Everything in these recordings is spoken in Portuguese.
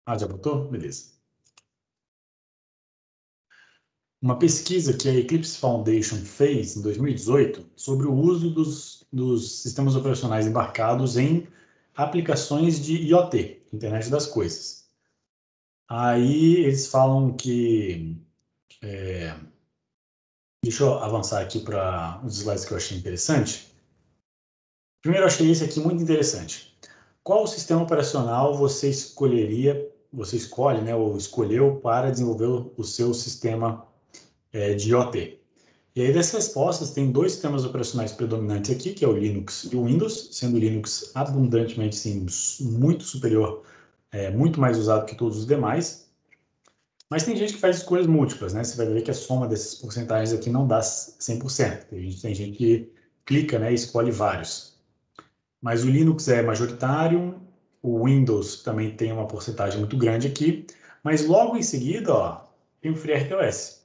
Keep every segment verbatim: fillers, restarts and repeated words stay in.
Ah, já botou? Beleza. Uma pesquisa que a Eclipse Foundation fez em dois mil e dezoito sobre o uso dos, dos sistemas operacionais embarcados em aplicações de I O T, Internet das Coisas. Aí eles falam que... é, deixa eu avançar aqui para os slides que eu achei interessante. Primeiro, eu achei esse aqui muito interessante. Qual sistema operacional você escolheria, você escolhe, né, ou escolheu para desenvolver o seu sistema é, de I O T? E aí, dessas respostas, tem dois sistemas operacionais predominantes aqui, que é o Linux e o Windows, sendo o Linux abundantemente, sim, muito superior, é, muito mais usado que todos os demais. Mas tem gente que faz escolhas múltiplas, né? Você vai ver que a soma dessas porcentagens aqui não dá cem por cento. Tem gente, tem gente que clica, né, e escolhe vários. Mas o Linux é majoritário, o Windows também tem uma porcentagem muito grande aqui, mas logo em seguida, ó, tem o FreeRTOS.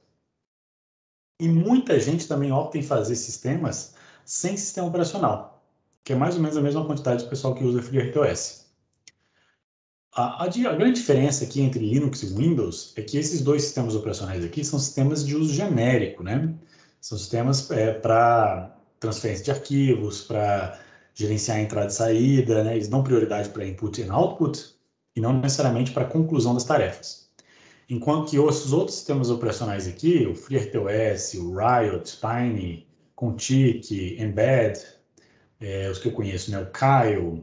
E muita gente também opta em fazer sistemas sem sistema operacional, que é mais ou menos a mesma quantidade de pessoal que usa FreeRTOS. A, a, a grande diferença aqui entre Linux e Windows é que esses dois sistemas operacionais aqui são sistemas de uso genérico, né? São sistemas é, para transferência de arquivos, para gerenciar entrada e saída, né? Eles dão prioridade para input e output e não necessariamente para a conclusão das tarefas. Enquanto que os outros sistemas operacionais aqui, o FreeRTOS, o Riot, Tiny, Contic, Embed, é, os que eu conheço, né? O Kyle,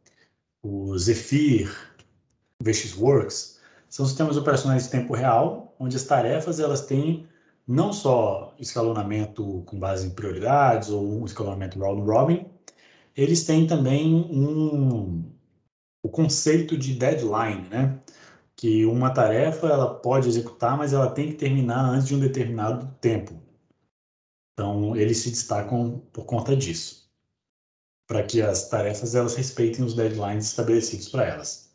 o Zephyr, o VxWorks, são sistemas operacionais de tempo real, onde as tarefas elas têm não só escalonamento com base em prioridades ou um escalonamento round robin, eles têm também um, o conceito de deadline, né? Que uma tarefa ela pode executar, mas ela tem que terminar antes de um determinado tempo. Então, eles se destacam por conta disso, para que as tarefas elas respeitem os deadlines estabelecidos para elas.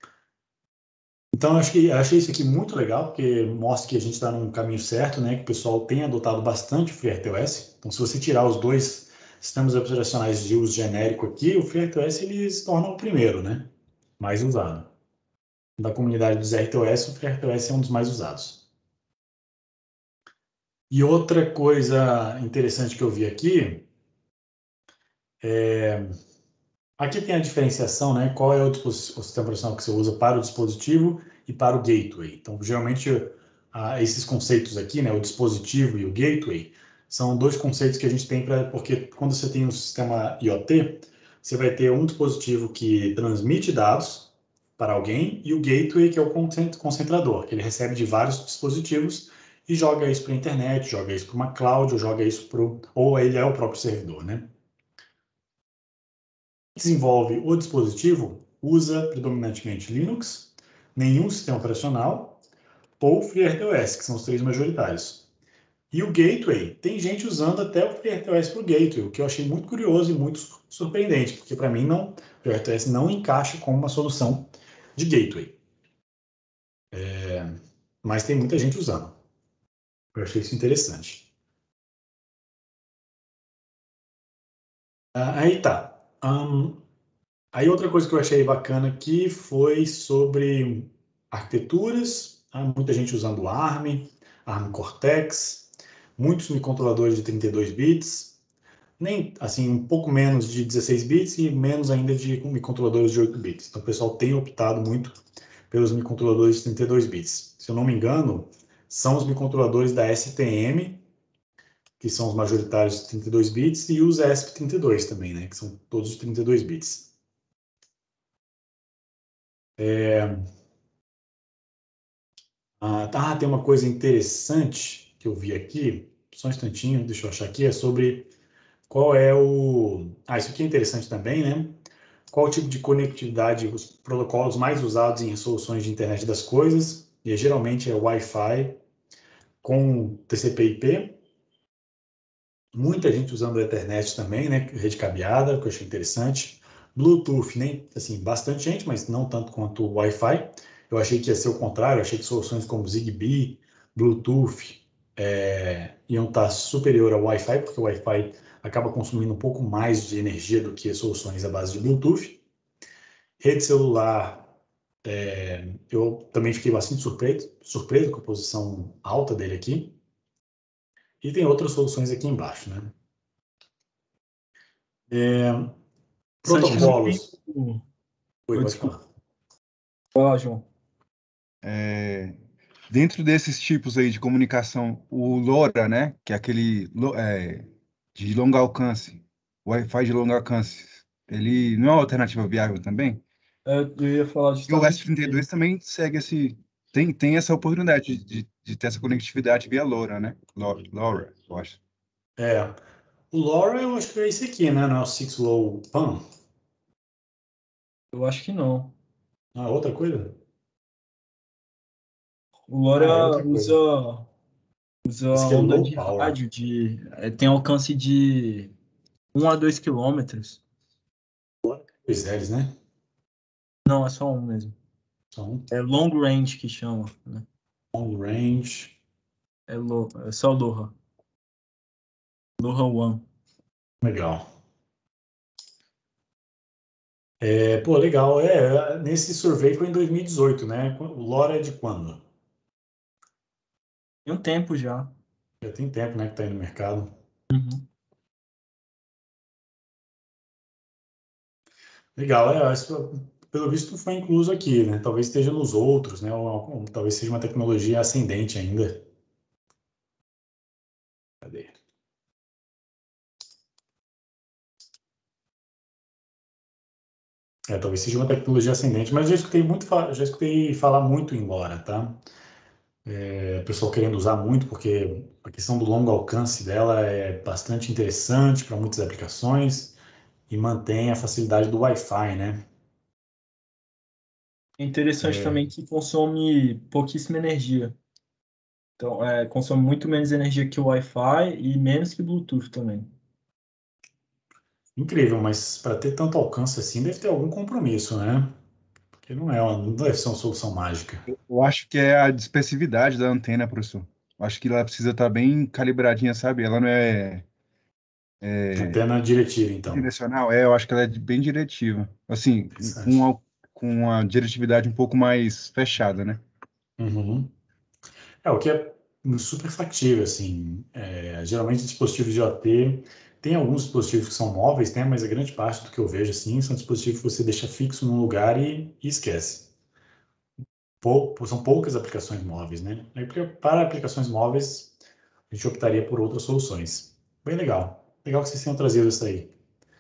Então, eu acho que, eu achei isso aqui muito legal, porque mostra que a gente está num caminho certo, né? Que o pessoal tem adotado bastante o FreeRTOS. Então, se você tirar os dois sistemas operacionais de uso genérico aqui, o FreeRTOS ele se torna o primeiro, né? Mais usado. Da comunidade dos R T O S, o FreeRTOS é um dos mais usados. E outra coisa interessante que eu vi aqui é... Aqui tem a diferenciação, né? Qual é o, o sistema operacional que você usa para o dispositivo e para o gateway. Então, geralmente, ah, esses conceitos aqui, né? O dispositivo e o gateway, são dois conceitos que a gente tem para... Porque quando você tem um sistema I O T, você vai ter um dispositivo que transmite dados para alguém e o gateway, que é o concentrador, que ele recebe de vários dispositivos e joga isso para a internet, joga isso para uma cloud, ou joga isso para o... ou ele é o próprio servidor, né? Desenvolve o dispositivo usa predominantemente Linux, nenhum sistema operacional ou FreeRTOS, que são os três majoritários. E o gateway, tem gente usando até o FreeRTOS para o gateway, o que eu achei muito curioso e muito surpreendente, porque para mim não, o FreeRTOS não encaixa como uma solução de gateway. É, mas tem muita gente usando. Eu achei isso interessante. Ah, aí tá. Um, Aí outra coisa que eu achei bacana aqui foi sobre arquiteturas, há muita gente usando ARM, ARM Cortex, muitos microcontroladores de trinta e dois bits, nem assim um pouco menos de dezesseis bits e menos ainda de microcontroladores de oito bits. Então o pessoal tem optado muito pelos microcontroladores de trinta e dois bits. Se eu não me engano, são os microcontroladores da S T M, que são os majoritários de trinta e dois bits, e os E S P trinta e dois também, né, que são todos de trinta e dois bits. É... Ah, tá, tem uma coisa interessante que eu vi aqui, só um instantinho, deixa eu achar aqui, é sobre qual é o... Ah, isso aqui é interessante também, né? Qual o tipo de conectividade, os protocolos mais usados em soluções de internet das coisas, e geralmente é Wi-Fi com T C P I P, muita gente usando a Ethernet também, né? Rede cabeada, que eu achei interessante. Bluetooth, nem, assim, bastante gente, mas não tanto quanto o Wi-Fi. Eu achei que ia ser o contrário, eu achei que soluções como Zigbee, Bluetooth, é, iam estar superior ao Wi-Fi, porque o Wi-Fi acaba consumindo um pouco mais de energia do que soluções à base de Bluetooth. Rede celular, É, eu também fiquei bastante surpreso, surpreso com a posição alta dele aqui. E tem outras soluções aqui embaixo, né? É, Sanches não tem. protocolos. Oi, Oi, pode desculpa. falar. Fala, João. É, dentro desses tipos aí de comunicação, o LoRa, né, que é aquele lo- é, de longo alcance, Wi-Fi de longo alcance, ele não é uma alternativa viável também? É, eu ia falar E o justamente S trinta e dois dele. também segue esse, tem, tem essa oportunidade de, de, de ter essa conectividade via LoRa, né? Lo- LoRa, eu acho. É, o LoRa eu acho que é esse aqui, né? Não é o Six Low Pan? Eu acho que não. Não é outra coisa? O Ah, é LoRa outra usa, coisa. usa Esse aqui é onda Low de Power. rádio, de, é, tem alcance de um a dois quilômetros. Dois L's, né? Não, é só um mesmo. Só um. É long range que chama, né? Long range. É, lo, é só LoRa. LoRa One. Legal. É, pô, legal. É, nesse survey foi em dois mil e dezoito, né? O LoRa é de quando? Tem um tempo já. Já tem tempo, né, que tá aí no mercado. Uhum. Legal, é, isso, pelo visto foi incluso aqui, né? Talvez esteja nos outros, né? Ou, ou talvez seja uma tecnologia ascendente ainda. Cadê? É, talvez seja uma tecnologia ascendente, mas já escutei muito, fa- já escutei falar muito em LoRa, tá? É, o pessoal querendo usar muito, porque a questão do longo alcance dela é bastante interessante para muitas aplicações e mantém a facilidade do Wi-Fi, né? É interessante É, também que consome pouquíssima energia. Então, é, consome muito menos energia que o Wi-Fi e menos que Bluetooth também. incrível, mas para ter tanto alcance assim, deve ter algum compromisso, né? Porque não é uma, não deve ser uma solução mágica. Eu acho que é a dispersividade da antena, professor. Eu acho que ela precisa estar bem calibradinha, sabe? Ela não é, é Antena diretiva, então. direcional, é, eu acho que ela é bem diretiva. Assim, com Interessante. uma, com uma diretividade um pouco mais fechada, né? Uhum. É, o que é super factível, assim. É, geralmente, dispositivos de I O T, tem alguns dispositivos que são móveis, né? Mas a grande parte do que eu vejo, assim, são dispositivos que você deixa fixo num lugar e, e esquece. Pou- são poucas aplicações móveis, né? Aí, pra- para aplicações móveis, a gente optaria por outras soluções. Bem legal. Legal que vocês tenham trazido isso aí.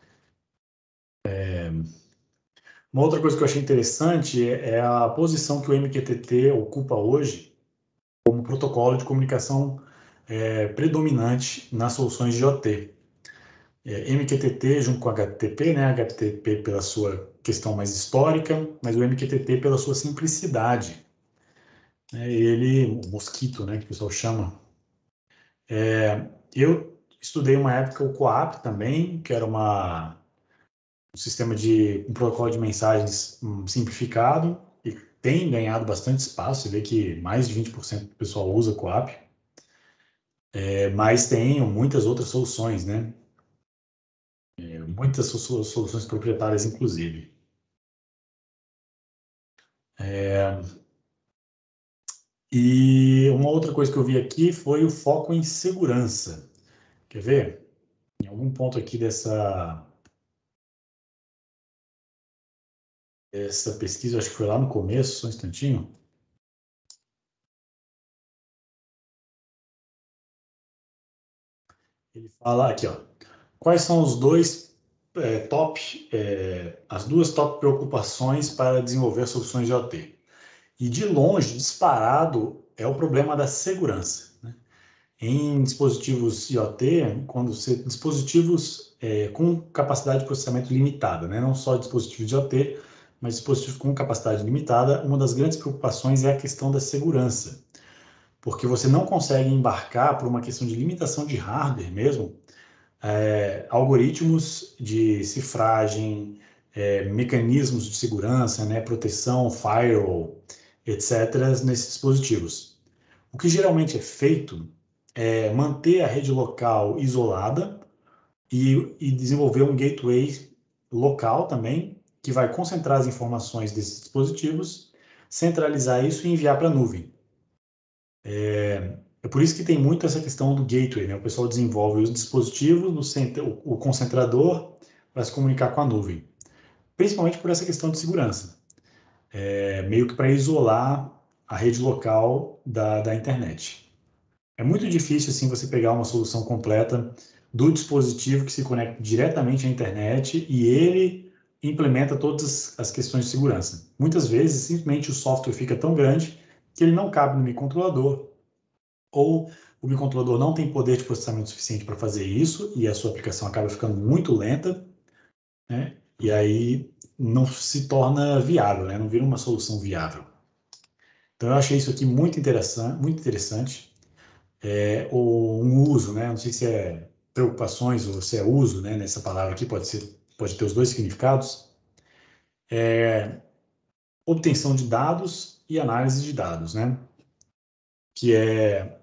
Uma outra coisa que eu achei interessante é é a posição que o M Q T T ocupa hoje como protocolo de comunicação é, predominante nas soluções de I O T. É, M Q T T junto com H T T P, né? H T T P pela sua questão mais histórica, mas o M Q T T pela sua simplicidade. Né? Ele, o mosquito, né, que o pessoal chama. É, eu estudei uma época o CoAP também, que era uma, um sistema de um protocolo de mensagens um, simplificado e tem ganhado bastante espaço. Você vê que mais de vinte por cento do pessoal usa CoAP. É, mas tem muitas outras soluções, né? É, muitas so- soluções proprietárias, inclusive. É, e uma outra coisa que eu vi aqui foi o foco em segurança. Quer ver? Em algum ponto aqui dessa, dessa pesquisa, acho que foi lá no começo, só um instantinho. Ele fala aqui, ó. Quais são os dois é, top, é, as duas top preocupações para desenvolver soluções de I O T? E de longe, disparado, é o problema da segurança, né? Em dispositivos I O T, quando você, dispositivos é, com capacidade de processamento limitada, né? Não só dispositivos de I O T, mas dispositivos com capacidade limitada, uma das grandes preocupações é a questão da segurança, porque você não consegue embarcar por uma questão de limitação de hardware mesmo, é, algoritmos de cifragem, é, mecanismos de segurança, né, proteção, firewall, etcétera, nesses dispositivos. O que geralmente é feito é manter a rede local isolada e, e desenvolver um gateway local também, que vai concentrar as informações desses dispositivos centralizar isso e enviar para a nuvem. É, é por isso que tem muito essa questão do gateway, né? O pessoal desenvolve os dispositivos, no centro, o concentrador, para se comunicar com a nuvem. Principalmente por essa questão de segurança. É, meio que para isolar a rede local da, da internet. É muito difícil assim você pegar uma solução completa do dispositivo que se conecta diretamente à internet e ele implementa todas as questões de segurança. Muitas vezes, simplesmente o software fica tão grande que ele não cabe no microcontrolador, ou o microcontrolador não tem poder de processamento suficiente para fazer isso e a sua aplicação acaba ficando muito lenta, né? E aí não se torna viável, né? Não vira uma solução viável. Então eu achei isso aqui muito interessante, muito interessante. É, ou um uso, né? Não sei se é preocupações ou se é uso, né? Nessa palavra aqui pode ser, pode ter os dois significados. É, obtenção de dados e análise de dados, né? Que é,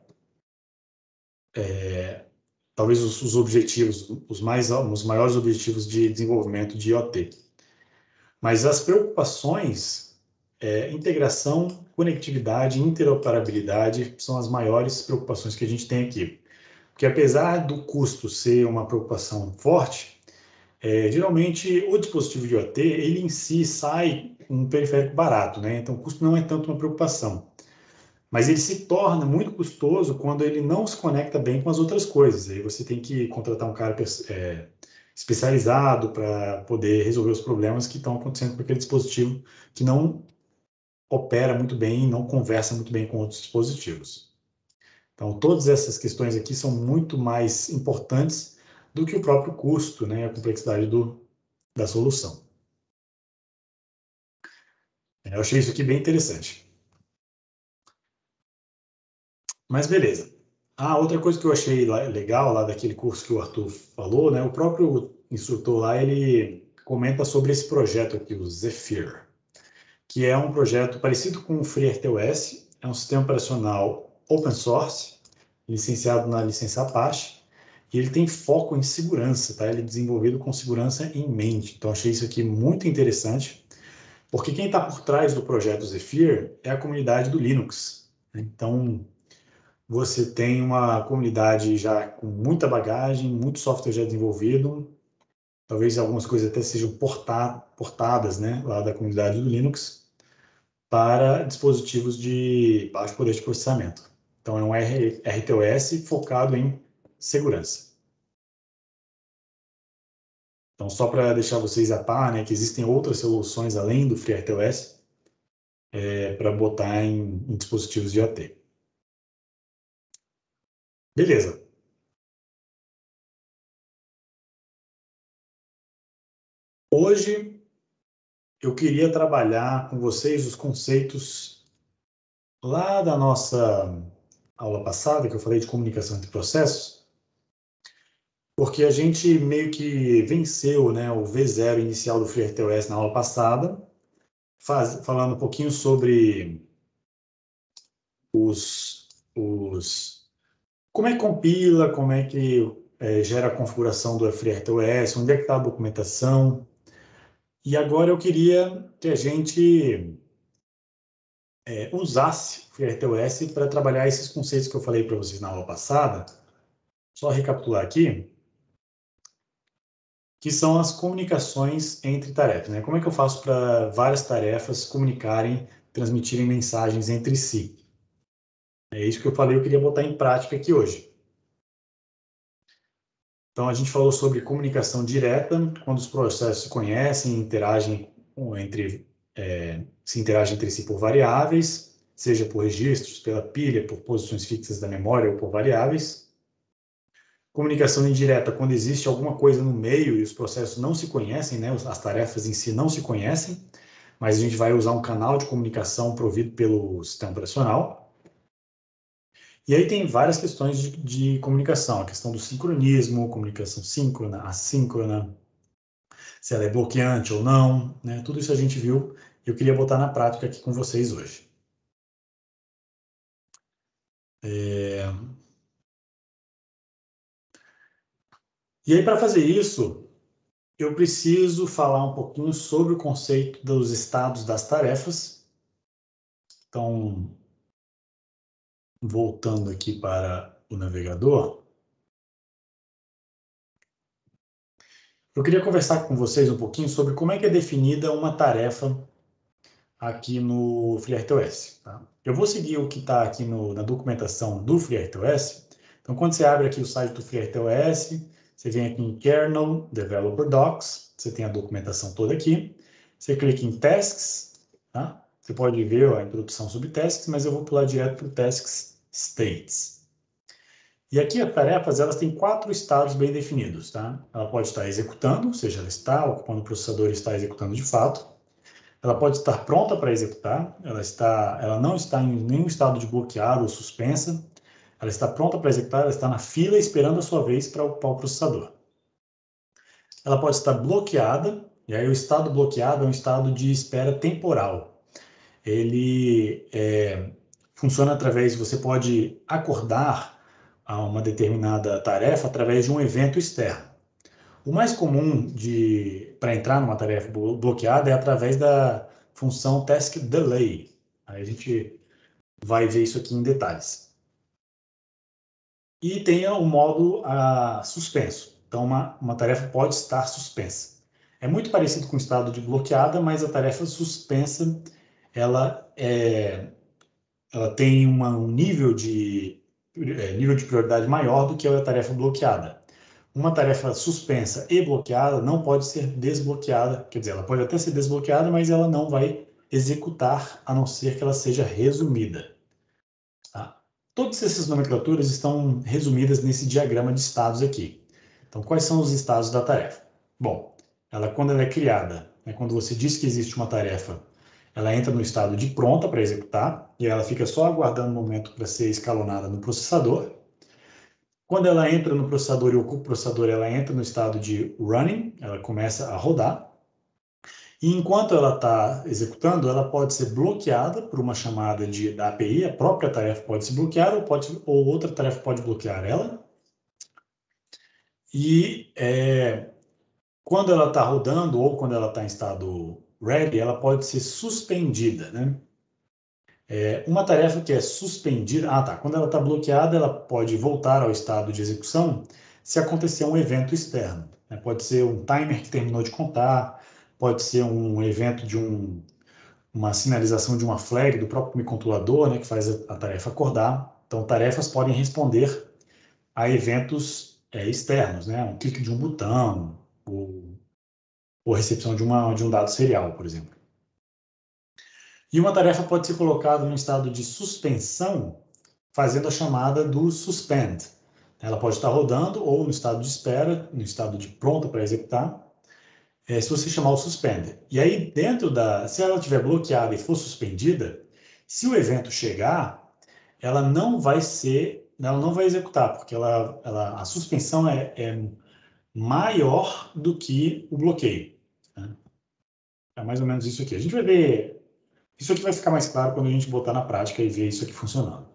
é talvez os, os objetivos, os mais, os maiores objetivos de desenvolvimento de I O T. Mas as preocupações, é, integração, conectividade, interoperabilidade são as maiores preocupações que a gente tem aqui. Porque apesar do custo ser uma preocupação forte, é, geralmente o dispositivo de I O T, ele em si sai um periférico barato, né? Então o custo não é tanto uma preocupação. Mas ele se torna muito custoso quando ele não se conecta bem com as outras coisas. Aí você tem que contratar um cara é, especializado para poder resolver os problemas que estão acontecendo com aquele dispositivo que não opera muito bem, não conversa muito bem com outros dispositivos. Então, todas essas questões aqui são muito mais importantes do que o próprio custo, né, a complexidade do, da solução. Eu achei isso aqui bem interessante. Mas beleza. Ah, outra coisa que eu achei legal lá daquele curso que o Arthur falou, né, o próprio instrutor lá, ele comenta sobre esse projeto aqui, o Zephyr, que é um projeto parecido com o FreeRTOS, é um sistema operacional open source, licenciado na licença Apache, e ele tem foco em segurança, tá? Ele é desenvolvido com segurança em mente. Então, achei isso aqui muito interessante, porque quem está por trás do projeto Zephyr é a comunidade do Linux. Então, você tem uma comunidade já com muita bagagem, muito software já desenvolvido, talvez algumas coisas até sejam portadas, né, lá da comunidade do Linux, para dispositivos de baixo poder de processamento. Então, é um R T O S focado em segurança. Então, só para deixar vocês a par, né, que existem outras soluções além do FreeRTOS é, para botar em, em dispositivos de I O T. Beleza. Hoje, eu queria trabalhar com vocês os conceitos lá da nossa aula passada, que eu falei de comunicação entre processos, porque a gente meio que venceu, né, o V zero inicial do FreeRTOS na aula passada, faz, falando um pouquinho sobre os, os como é que compila, como é que é, gera a configuração do FreeRTOS, onde é que está a documentação. E agora eu queria que a gente é, usasse o FreeRTOS para trabalhar esses conceitos que eu falei para vocês na aula passada. Só recapitular aqui, que são as comunicações entre tarefas, né? Como é que eu faço para várias tarefas comunicarem, transmitirem mensagens entre si? É isso que eu falei, eu queria botar em prática aqui hoje. Então, a gente falou sobre comunicação direta, quando os processos se conhecem, interagem entre, é, se interagem entre si por variáveis, seja por registros, pela pilha, por posições fixas da memória ou por variáveis. Comunicação indireta, quando existe alguma coisa no meio e os processos não se conhecem, né? As tarefas em si não se conhecem, mas a gente vai usar um canal de comunicação provido pelo sistema operacional. E aí tem várias questões de, de comunicação, a questão do sincronismo, comunicação síncrona, assíncrona, se ela é bloqueante ou não, né? Tudo isso a gente viu e eu queria botar na prática aqui com vocês hoje. É... E aí, para fazer isso, eu preciso falar um pouquinho sobre o conceito dos estados das tarefas Então, voltando aqui para o navegador, eu queria conversar com vocês um pouquinho sobre como é que é definida uma tarefa aqui no FreeRTOS. Tá? Eu vou seguir o que está aqui no, na documentação do FreeRTOS. Então, quando você abre aqui o site do FreeRTOS, você vem aqui em Kernel Developer Docs, você tem a documentação toda aqui. Você clica em Tasks, tá? Você pode ver a introdução sobre Tasks, mas eu vou pular direto para o Tasks States. E aqui as tarefas, elas têm quatro estados bem definidos, tá? Ela pode estar executando, ou seja, ela está ocupando o processador e está executando de fato. Ela pode estar pronta para executar, ela, está, ela não está em nenhum estado de bloqueado ou suspensa, ela está pronta para executar, ela está na fila esperando a sua vez para ocupar o processador. Ela pode estar bloqueada, e aí o estado bloqueado é um estado de espera temporal. Ele é, funciona através, você pode acordar a uma determinada tarefa através de um evento externo. O mais comum para entrar numa tarefa bloqueada é através da função task delay. Aí a gente vai ver isso aqui em detalhes. E tem o modo a, suspenso. Então, uma, uma tarefa pode estar suspensa. É muito parecido com o estado de bloqueada, mas a tarefa suspensa ela, é, ela tem uma, um nível de, é, nível de prioridade maior do que a tarefa bloqueada. Uma tarefa suspensa e bloqueada não pode ser desbloqueada, quer dizer, ela pode até ser desbloqueada, mas ela não vai executar, a não ser que ela seja resumida. Tá? Todas essas nomenclaturas estão resumidas nesse diagrama de estados aqui. Então, quais são os estados da tarefa? Bom, ela, quando ela é criada, né, quando você diz que existe uma tarefa, ela entra no estado de pronta para executar, e ela fica só aguardando o momento para ser escalonada no processador. Quando ela entra no processador e ocupa o processador, ela entra no estado de running, ela começa a rodar. E enquanto ela está executando, ela pode ser bloqueada por uma chamada de, da A P I, a própria tarefa pode se bloquear ou, pode, ou outra tarefa pode bloquear ela. E é, quando ela está rodando ou quando ela está em estado ready, ela pode ser suspendida, né? É, uma tarefa que é suspendida, ah tá, quando ela está bloqueada, ela pode voltar ao estado de execução se acontecer um evento externo. Né? Pode ser um timer que terminou de contar, pode ser um evento de um, uma sinalização de uma flag do próprio microcontrolador, né, que faz a, a tarefa acordar. Então, tarefas podem responder a eventos é, externos, né? Um clique de um botão, ou, ou recepção de, uma, de um dado serial, por exemplo. E uma tarefa pode ser colocada no estado de suspensão, fazendo a chamada do suspend. Ela pode estar rodando ou no estado de espera, no estado de pronta para executar, é, se você chamar o suspend. E aí, dentro da... Se ela estiver bloqueada e for suspendida, se o evento chegar, ela não vai ser... Ela não vai executar, porque ela, ela, a suspensão é, é maior do que o bloqueio. Né? É mais ou menos isso aqui. A gente vai ver... Isso aqui vai ficar mais claro quando a gente botar na prática e ver isso aqui funcionando.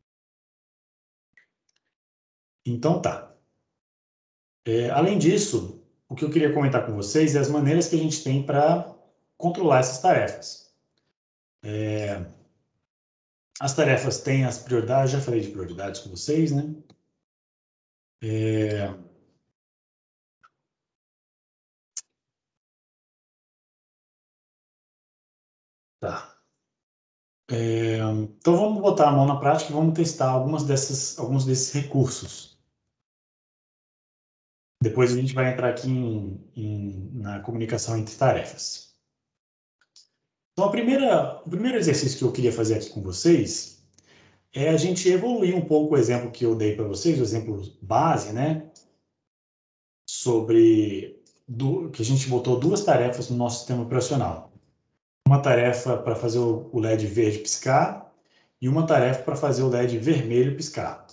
Então tá. É, além disso, o que eu queria comentar com vocês é as maneiras que a gente tem para controlar essas tarefas. É, as tarefas têm as prioridades, já falei de prioridades com vocês, né? É, tá. É, então vamos botar a mão na prática e vamos testar algumas dessas, alguns desses recursos. Depois a gente vai entrar aqui em, em, na comunicação entre tarefas. Então a primeira, o primeiro exercício que eu queria fazer aqui com vocês é a gente evoluir um pouco o exemplo que eu dei para vocês, o exemplo base, né? Sobre do, que a gente botou duas tarefas no nosso sistema operacional. Uma tarefa para fazer o L E D verde piscar e uma tarefa para fazer o L E D vermelho piscar.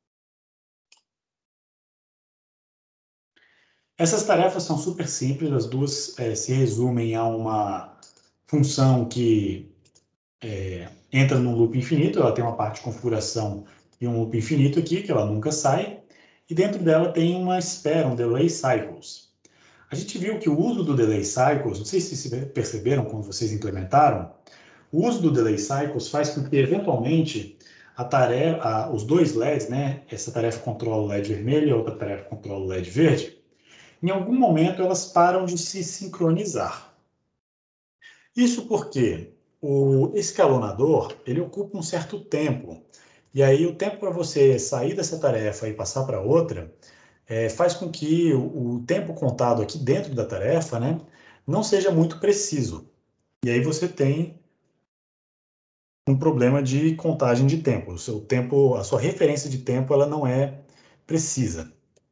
Essas tarefas são super simples, as duas é, se resumem a uma função que é, entra num loop infinito, ela tem uma parte de configuração e um loop infinito aqui, que ela nunca sai, e dentro dela tem uma espera, um delay cycles. A gente viu que o uso do delay cycles, não sei se vocês perceberam quando vocês implementaram, O uso do delay cycles faz com que, eventualmente, a tarefa, a, os dois L E Ds, né, essa tarefa controla o L E D vermelho e a outra tarefa controla o L E D verde, em algum momento elas param de se sincronizar. Isso porque o escalonador, ele ocupa um certo tempo. E aí o tempo para você sair dessa tarefa e passar para outra, é, faz com que o, o tempo contado aqui dentro da tarefa, né, não seja muito preciso. E aí você tem um problema de contagem de tempo. O seu tempo, a sua referência de tempo, ela não é precisa.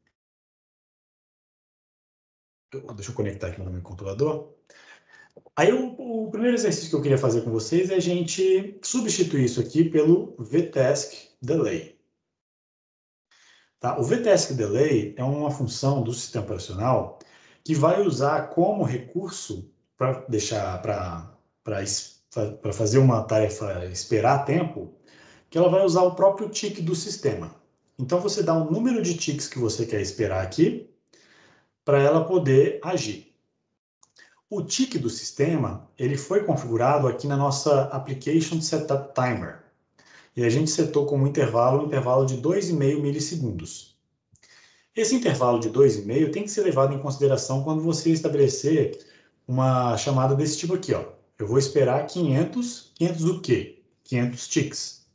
Deixa eu conectar aqui no meu controlador. Aí o, o primeiro exercício que eu queria fazer com vocês é a gente substituir isso aqui pelo vtask delay. Tá? O vtask delay é uma função do sistema operacional que vai usar como recurso para deixar para para fazer uma tarefa esperar tempo, que ela vai usar o próprio tick do sistema. Então você dá um número de ticks que você quer esperar aqui para ela poder agir. O tick do sistema, ele foi configurado aqui na nossa Application Setup Timer. E a gente setou como intervalo um intervalo de dois vírgula cinco milissegundos. Esse intervalo de dois vírgula cinco tem que ser levado em consideração quando você estabelecer uma chamada desse tipo aqui, ó. Eu vou esperar quinhentos, quinhentos o quê? quinhentos ticks.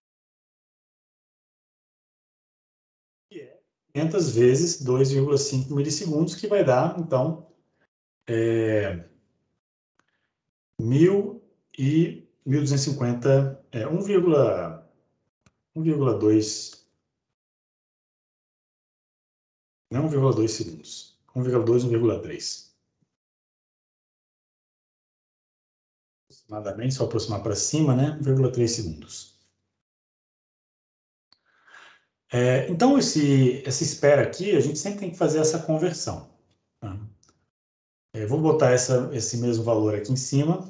Que é quinhentas vezes dois vírgula cinco milissegundos, que vai dar, então, é, mil e mil duzentos e cinquenta, é, um vírgula dois, não um vírgula dois segundos, um vírgula dois, um vírgula três. Aproximadamente, se eu aproximar para cima, né, um vírgula três segundos. É, então, esse, essa espera aqui, a gente sempre tem que fazer essa conversão. Tá? É, vou botar essa, esse mesmo valor aqui em cima.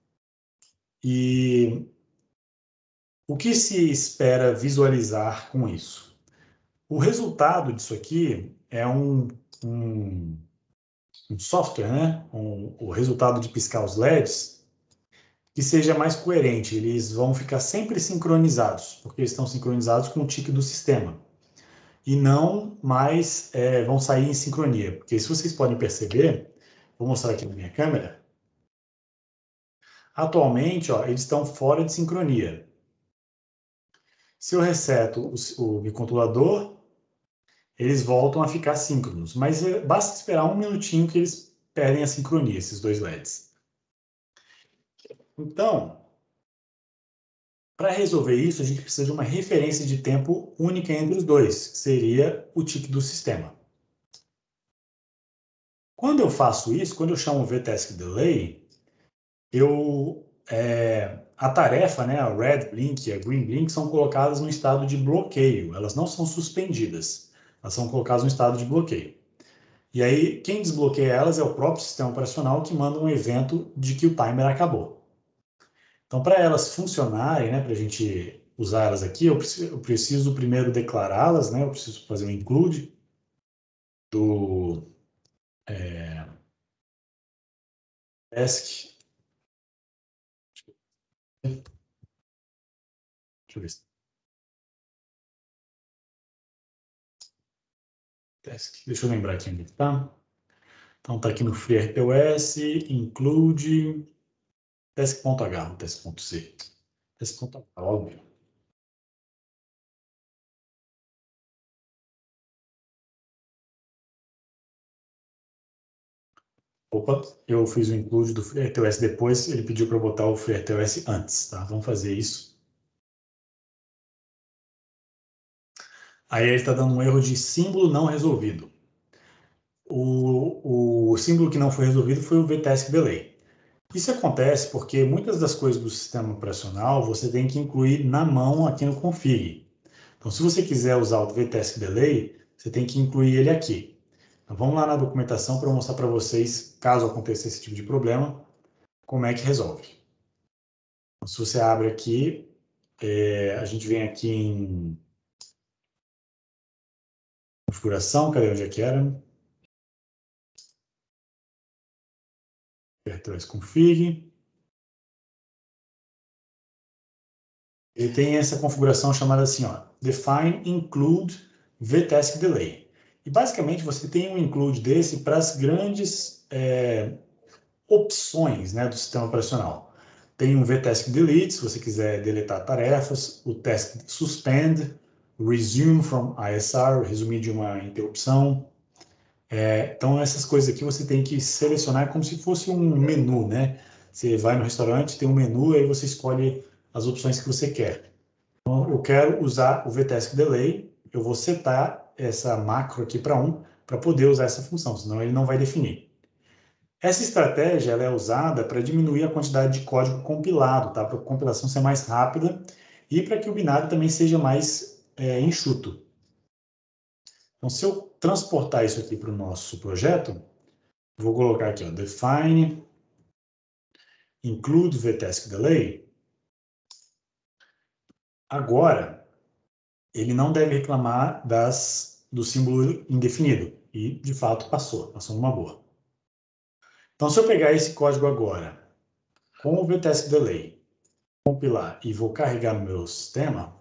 E o que se espera visualizar com isso? O resultado disso aqui é um, um, um software, né? Um, o resultado de piscar os L E Ds, que seja mais coerente. Eles vão ficar sempre sincronizados, porque eles estão sincronizados com o tique do sistema. E não mais é, vão sair em sincronia. Porque se vocês podem perceber, vou mostrar aqui na minha câmera, atualmente ó, eles estão fora de sincronia. Se eu reseto o, o bicontrolador, eles voltam a ficar síncronos. Mas é, basta esperar um minutinho que eles perdem a sincronia, esses dois L E Ds. Então, para resolver isso, a gente precisa de uma referência de tempo única entre os dois, que seria o tick do sistema. Quando eu faço isso, quando eu chamo o vtask delay, eu, é, a tarefa, né, a red blink e a green blink, são colocadas no estado de bloqueio. Elas não são suspendidas, elas são colocadas no estado de bloqueio. E aí, quem desbloqueia elas é o próprio sistema operacional que manda um evento de que o timer acabou. Então, para elas funcionarem, né, para a gente usar elas aqui, eu preciso, eu preciso primeiro declará-las, né, eu preciso fazer um include do é, task. Deixa eu ver. Task. Deixa eu lembrar aqui onde está. Então, está aqui no FreeRTOS, include task.h, task.c. Task.h, óbvio. Opa, eu fiz o include do FreeRTOS depois, ele pediu para eu botar o FreeRTOS antes, tá? Vamos fazer isso. Aí ele está dando um erro de símbolo não resolvido. O, o símbolo que não foi resolvido foi o vtask delay. Isso acontece porque muitas das coisas do sistema operacional você tem que incluir na mão aqui no config. Então, se você quiser usar o vtask delay, você tem que incluir ele aqui. Então, vamos lá na documentação para eu mostrar para vocês, caso aconteça esse tipo de problema, como é que resolve. Então, se você abre aqui, é, a gente vem aqui em configuração, cadê onde é que era? FreeRTOS config. ele tem essa configuração chamada assim, ó, define include vtask delay. E basicamente você tem um include desse para as grandes é, opções, né, do sistema operacional. Tem um vtask delete, se você quiser deletar tarefas, o task suspend, resume from I S R, resumir de uma interrupção. É, então, essas coisas aqui você tem que selecionar como se fosse um menu, né? Você vai no restaurante, tem um menu, aí você escolhe as opções que você quer. Então, eu quero usar o vtask delay, eu vou setar essa macro aqui para um, para poder usar essa função, senão ele não vai definir. Essa estratégia ela é usada para diminuir a quantidade de código compilado, tá? Para a compilação ser mais rápida e para que o binário também seja mais é, enxuto. Então, se eu transportar isso aqui para o nosso projeto, vou colocar aqui, ó, define include vtask delay. Agora, ele não deve reclamar das, do símbolo indefinido. E, de fato, passou. Passou numa boa. Então, se eu pegar esse código agora, com o vtask delay, compilar e vou carregar no meu sistema,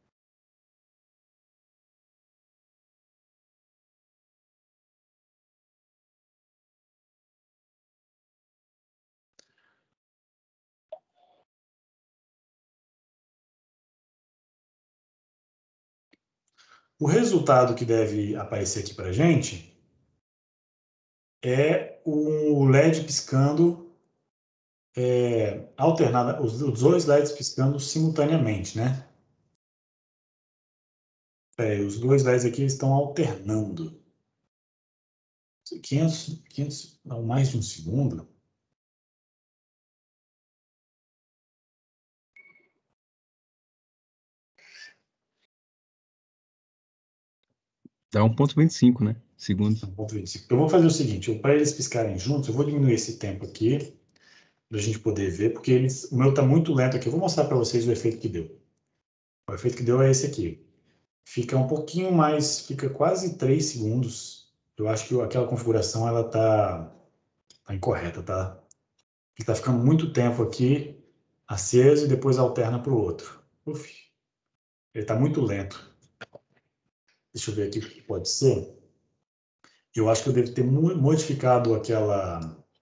o resultado que deve aparecer aqui para a gente é o L E D piscando, é, alternada, os, os dois L E Ds piscando simultaneamente, né? É, os dois L E Ds aqui estão alternando. quinhentos, quinhentos, não, mais de um segundo. Dá um ponto vinte e cinco, né? Segundos. um ponto vinte e cinco. Eu vou fazer o seguinte, para eles piscarem juntos, eu vou diminuir esse tempo aqui, para a gente poder ver, porque eles, o meu está muito lento aqui. Eu vou mostrar para vocês o efeito que deu. O efeito que deu é esse aqui. Fica um pouquinho mais, fica quase três segundos. Eu acho que aquela configuração ela tá, tá incorreta, tá? Ele está ficando muito tempo aqui aceso e depois alterna para o outro. Uf, ele está muito lento. Deixa eu ver aqui o que pode ser. Eu acho que eu devo ter modificado aquela...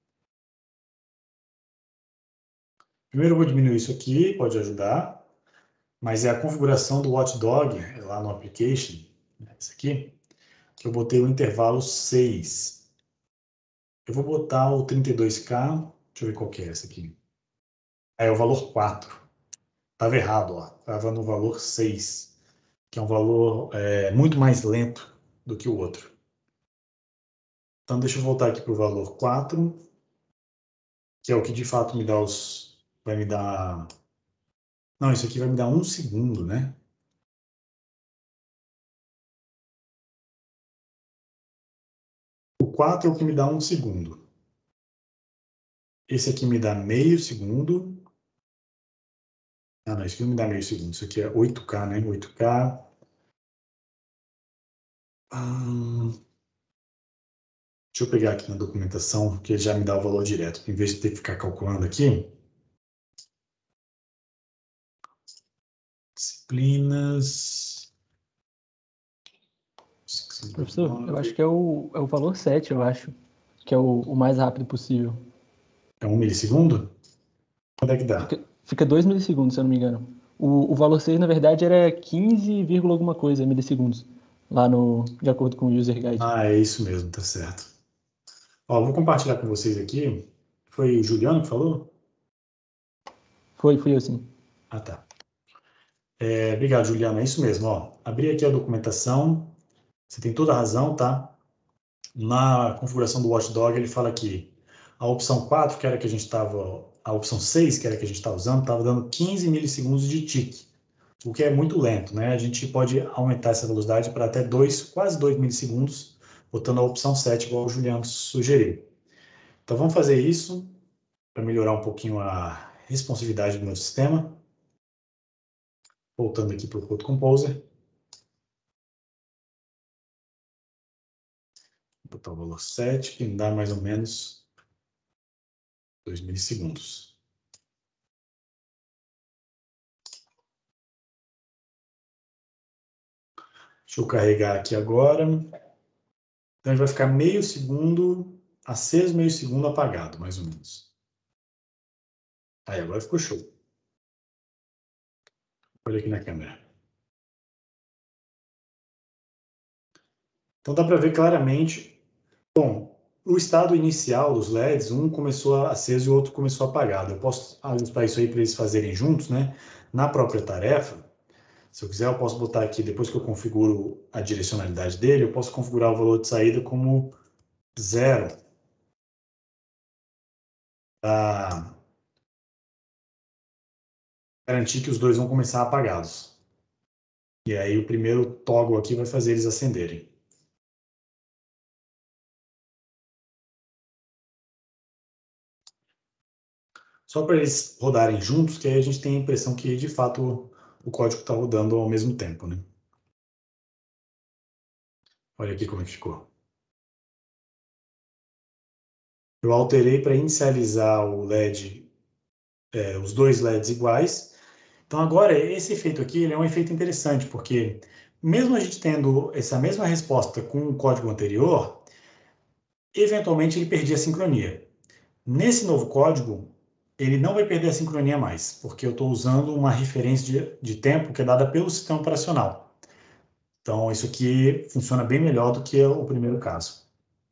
Primeiro eu vou diminuir isso aqui, pode ajudar. Mas é a configuração do Watchdog, lá no application, esse aqui, que eu botei o intervalo seis. Eu vou botar o trinta e dois K, deixa eu ver qual que é essa aqui. É o valor quatro. Estava errado, ó. Estava no valor seis, que é um valor é, muito mais lento do que o outro. Então, deixa eu voltar aqui para o valor quatro, que é o que de fato me dá os... vai me dar... Não, isso aqui vai me dar um segundo, né? O quatro é o que me dá um segundo. Esse aqui me dá meio segundo. Ah, não, isso aqui não me dá meio segundo. Isso aqui é oito K, né? oito K. Ah, deixa eu pegar aqui na documentação, que ele já me dá o valor direto. Em vez de ter que ficar calculando aqui. Disciplinas. Professor, eu acho que é o, é o valor sete, eu acho. Que é o, o mais rápido possível. É um milissegundo? Quanto é que dá? Fica, fica dois milissegundos, se eu não me engano. O, o valor seis, na verdade, era quinze, alguma coisa milissegundos. Lá no, de acordo com o user guide. Ah, é isso mesmo, tá certo. Ó, vou compartilhar com vocês aqui. Foi o Juliano que falou? Foi, fui eu sim. Ah, tá. É, obrigado, Juliano. É isso mesmo, ó. Abri aqui a documentação. Você tem toda a razão, tá? Na configuração do Watchdog, ele fala que a opção quatro, que era que a gente estava... A opção seis, que era que a gente estava usando, estava dando quinze milissegundos de tique, o que é muito lento, né? A gente pode aumentar essa velocidade para até dois, quase dois milissegundos, botando a opção sete, igual o Juliano sugeriu. Então, vamos fazer isso para melhorar um pouquinho a responsividade do meu sistema. Voltando aqui para o Code Composer. Vou botar o valor sete, que me dá mais ou menos dois milissegundos. Deixa eu carregar aqui agora. Então, ele vai ficar meio segundo aceso, meio segundo apagado, mais ou menos. Aí, agora ficou show. Olha aqui na câmera. Então, dá para ver claramente. Bom, o estado inicial dos L E Ds, um começou aceso e o outro começou apagado. Eu posso ajustar isso aí para eles fazerem juntos, né? Na própria tarefa. Se eu quiser, eu posso botar aqui, depois que eu configuro a direcionalidade dele, eu posso configurar o valor de saída como zero. Para garantir que os dois vão começar apagados. E aí o primeiro toggle aqui vai fazer eles acenderem. Só para eles rodarem juntos, que aí a gente tem a impressão que, de fato, o código está rodando ao mesmo tempo, né? Olha aqui como é que ficou. Eu alterei para inicializar o L E D, é, os dois L E Ds iguais. Então, agora, esse efeito aqui ele é um efeito interessante, porque mesmo a gente tendo essa mesma resposta com o código anterior, eventualmente ele perdia a sincronia. Nesse novo código, ele não vai perder a sincronia mais, porque eu estou usando uma referência de, de tempo que é dada pelo sistema operacional. Então, isso aqui funciona bem melhor do que o primeiro caso.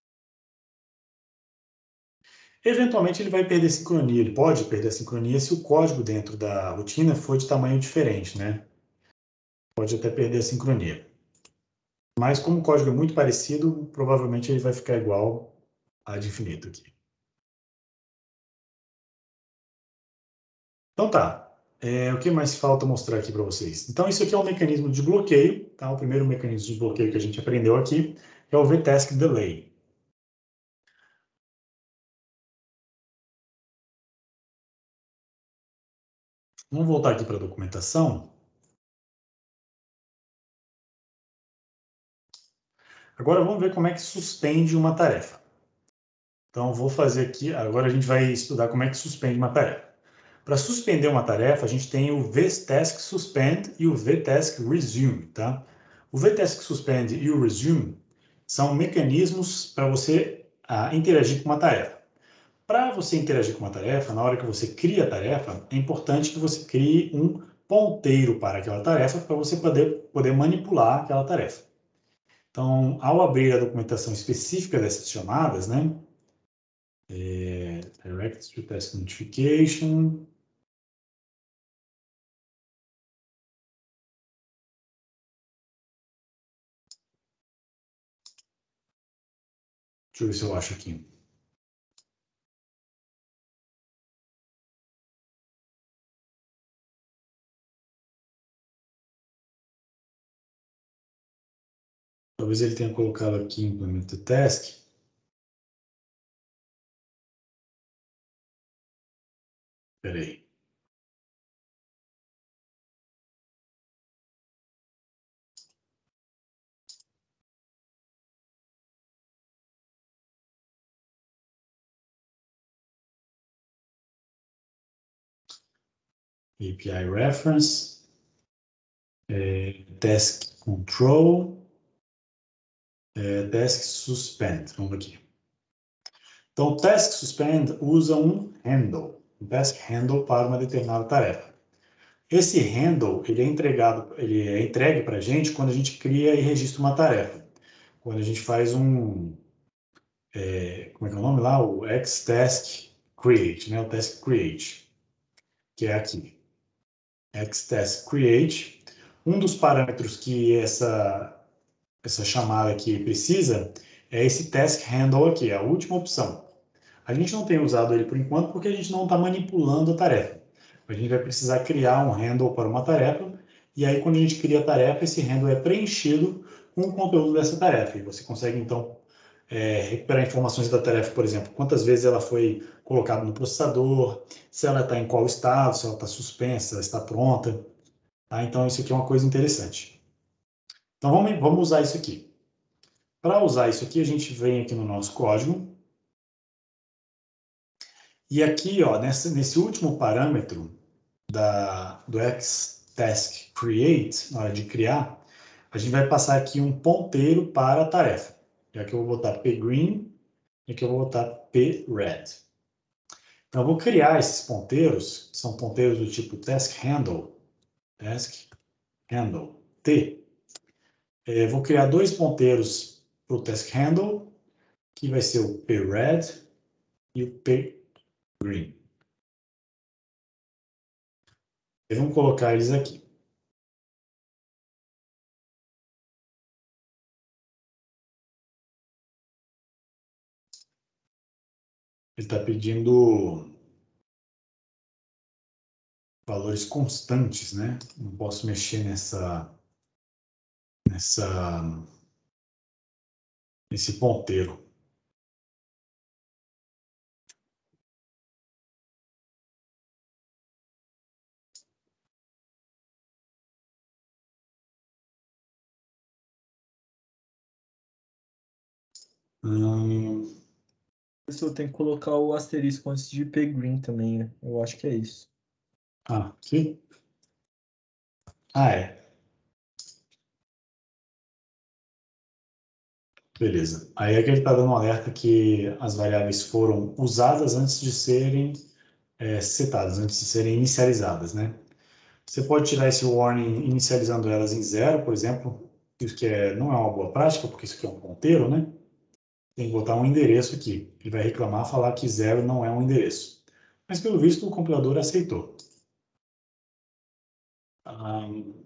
Eventualmente, ele vai perder a sincronia. Ele pode perder a sincronia se o código dentro da rotina for de tamanho diferente, né? Pode até perder a sincronia. Mas, como o código é muito parecido, provavelmente ele vai ficar igual a de infinito aqui. Então tá. É, o que mais falta mostrar aqui para vocês? Então, isso aqui é um mecanismo de bloqueio, tá? O primeiro mecanismo de bloqueio que a gente aprendeu aqui é o V-Task Delay. Vamos voltar aqui para a documentação. Agora vamos ver como é que suspende uma tarefa. Então, vou fazer aqui, agora a gente vai estudar como é que suspende uma tarefa. Para suspender uma tarefa, a gente tem o V-Task Suspend e o V-Task Resume, tá? O V-Task Suspend e o Resume são mecanismos para você ah, interagir com uma tarefa. Para você interagir com uma tarefa, na hora que você cria a tarefa, é importante que você crie um ponteiro para aquela tarefa para você poder, poder manipular aquela tarefa. Então, ao abrir a documentação específica dessas chamadas, né? É, Direct to Task Notification. Deixa eu ver se eu acho aqui. Talvez ele tenha colocado aqui Implement the Task. Espera aí. A P I Reference. É, task Control. É, task Suspend. Vamos aqui. Então, o Task Suspend usa um handle, um task handle para uma determinada tarefa. Esse handle ele é entregado, ele é entregue para a gente quando a gente cria e registra uma tarefa. Quando a gente faz um, é, como é que é o nome lá? O Xtask Create, né? O Task Create, que é aqui. Xtask Create. Um dos parâmetros que essa, essa chamada aqui precisa é esse Task Handle aqui, é a última opção. A gente não tem usado ele por enquanto porque a gente não está manipulando a tarefa. A gente vai precisar criar um handle para uma tarefa, e aí quando a gente cria a tarefa, esse handle é preenchido com o conteúdo dessa tarefa. E você consegue, então, é, recuperar informações da tarefa, por exemplo, quantas vezes ela foi colocada no processador, se ela está em qual estado, se ela está suspensa, se está pronta. Tá? Então, isso aqui é uma coisa interessante. Então, vamos, vamos usar isso aqui. Para usar isso aqui, a gente vem aqui no nosso código. E aqui, ó, nesse, nesse último parâmetro da, do Xtask Create, na hora de criar, a gente vai passar aqui um ponteiro para a tarefa. E aqui eu vou botar pgreen, e aqui eu vou botar pred. Então, eu vou criar esses ponteiros, que são ponteiros do tipo task handle, task handle, T. Eu vou criar dois ponteiros para o task handle, que vai ser o pred e o pgreen. E vamos colocar eles aqui. Ele está pedindo valores constantes, né? Não posso mexer nessa, nessa, nesse ponteiro. Hum, Eu tenho que colocar o asterisco antes de pgreen também, né? Eu acho que é isso. ah, aqui? Ah, é. Beleza. Aí é que ele está dando um alerta que as variáveis foram usadas antes de serem é, setadas, antes de serem inicializadas, né? Você pode tirar esse warning inicializando elas em zero, por exemplo. Isso que é, não é uma boa prática, porque isso aqui é um ponteiro, né? Tem que botar um endereço aqui. Ele vai reclamar, falar que zero não é um endereço. Mas, pelo visto, o compilador aceitou. Um,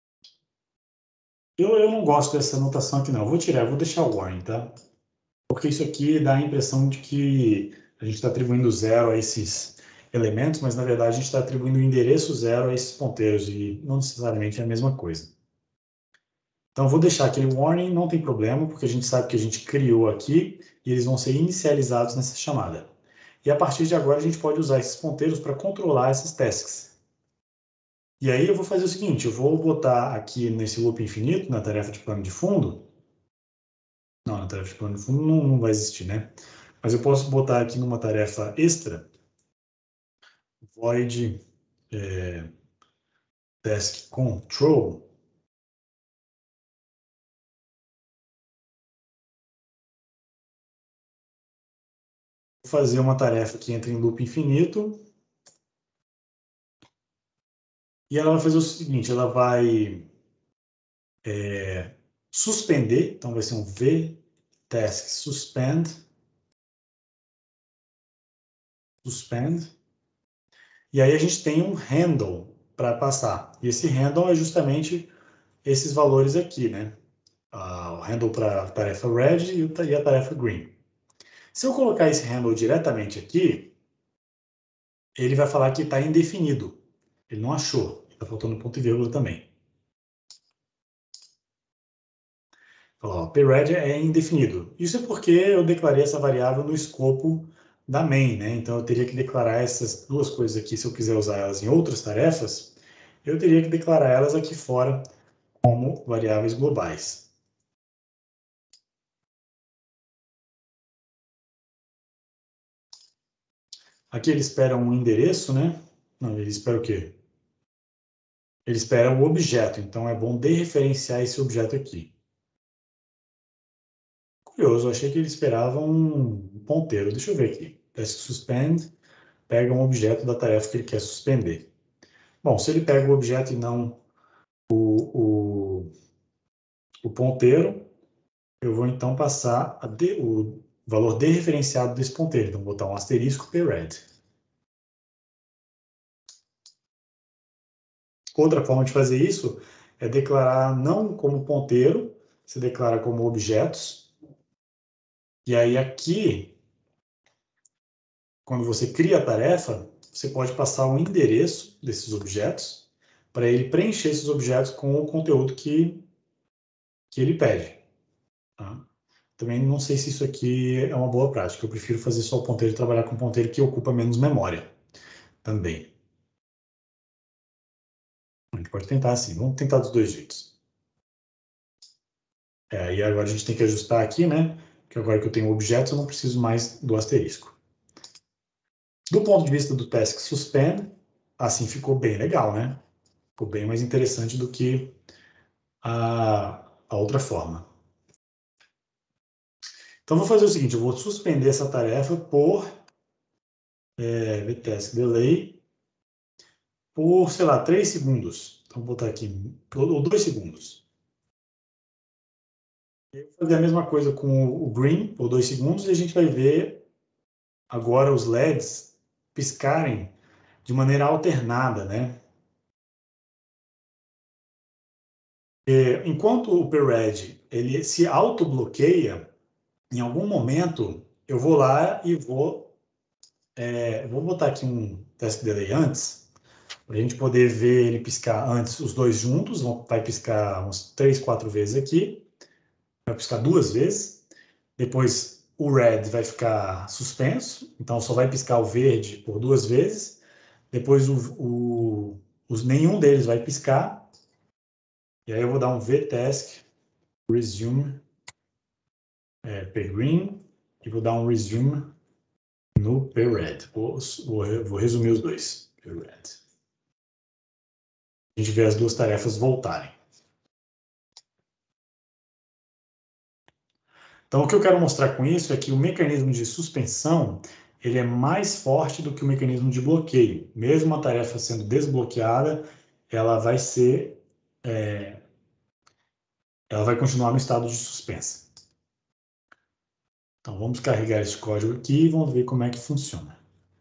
eu, eu não gosto dessa anotação aqui, não. Eu vou tirar, eu vou deixar o warning, tá? Porque isso aqui dá a impressão de que a gente está atribuindo zero a esses elementos, mas, na verdade, a gente está atribuindo o endereço zero a esses ponteiros, e não necessariamente é a mesma coisa. Então, eu vou deixar aquele warning, não tem problema, porque a gente sabe que a gente criou aqui e eles vão ser inicializados nessa chamada. E a partir de agora, a gente pode usar esses ponteiros para controlar esses tasks. E aí eu vou fazer o seguinte, eu vou botar aqui nesse loop infinito, na tarefa de plano de fundo. Não, na tarefa de plano de fundo não, não vai existir, né? Mas eu posso botar aqui numa tarefa extra, void é, task control. Vou fazer uma tarefa que entra em loop infinito. E ela vai fazer o seguinte, ela vai é, suspender, então vai ser um v task suspend, suspend, e aí a gente tem um handle para passar. E esse handle é justamente esses valores aqui, né? Ah, o handle para a tarefa red e a tarefa green. Se eu colocar esse handle diretamente aqui, ele vai falar que está indefinido. Ele não achou, está faltando ponto e vírgula também. Ó, pred é indefinido. Isso é porque eu declarei essa variável no escopo da main, né? Então eu teria que declarar essas duas coisas aqui, se eu quiser usar elas em outras tarefas, eu teria que declarar elas aqui fora como variáveis globais. Aqui ele espera um endereço, né? Não, ele espera o quê? Ele espera o objeto, então é bom dereferenciar esse objeto aqui. Curioso, eu achei que ele esperava um ponteiro. Deixa eu ver aqui. Task suspend pega um objeto da tarefa que ele quer suspender. Bom, se ele pega o objeto e não o, o, o ponteiro, eu vou então passar a de, o valor dereferenciado desse ponteiro. Então, vou botar um asterisco pred. Outra forma de fazer isso é declarar não como ponteiro, você declara como objetos. E aí aqui, quando você cria a tarefa, você pode passar o endereço desses objetos para ele preencher esses objetos com o conteúdo que, que ele pede. Tá? Também não sei se isso aqui é uma boa prática. Eu prefiro fazer só o ponteiro e trabalhar com ponteiro que ocupa menos memória também. A gente pode tentar assim. Vamos tentar dos dois jeitos. É, e agora a gente tem que ajustar aqui, né? Que agora que eu tenho objetos, eu não preciso mais do asterisco. Do ponto de vista do task suspend, assim ficou bem legal, né? Ficou bem mais interessante do que a, a outra forma. Então, vou fazer o seguinte, eu vou suspender essa tarefa por é, vtask delay por, sei lá, três segundos. Então, vou botar aqui, ou dois segundos. Eu vou fazer a mesma coisa com o green por dois segundos e a gente vai ver agora os L E Ds piscarem de maneira alternada, né? É, enquanto o PRED ele se autobloqueia, em algum momento eu vou lá e vou, é, vou botar aqui um task delay antes, para a gente poder ver ele piscar antes os dois juntos, vai piscar uns três, quatro vezes aqui, vai piscar duas vezes, depois o red vai ficar suspenso, então só vai piscar o verde por duas vezes, depois o, o, os, nenhum deles vai piscar, e aí eu vou dar um vtask resume é, pgreen e vou dar um resume no pred. Vou, vou, vou resumir os dois. Pred. A gente vê as duas tarefas voltarem. Então, o que eu quero mostrar com isso é que o mecanismo de suspensão ele é mais forte do que o mecanismo de bloqueio. Mesmo a tarefa sendo desbloqueada, ela vai ser, é, ela vai continuar no estado de suspensa. Então, vamos carregar esse código aqui e vamos ver como é que funciona.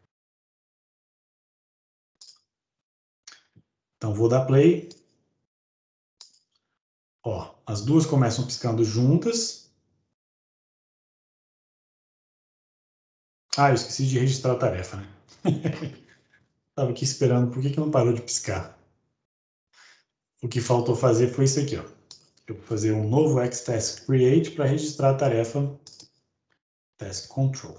Então, vou dar play. Ó, as duas começam piscando juntas. Ah, eu esqueci de registrar a tarefa, né? Estava aqui esperando, por que, que não parou de piscar? O que faltou fazer foi isso aqui, ó. Eu vou fazer um novo xtask create para registrar a tarefa task control.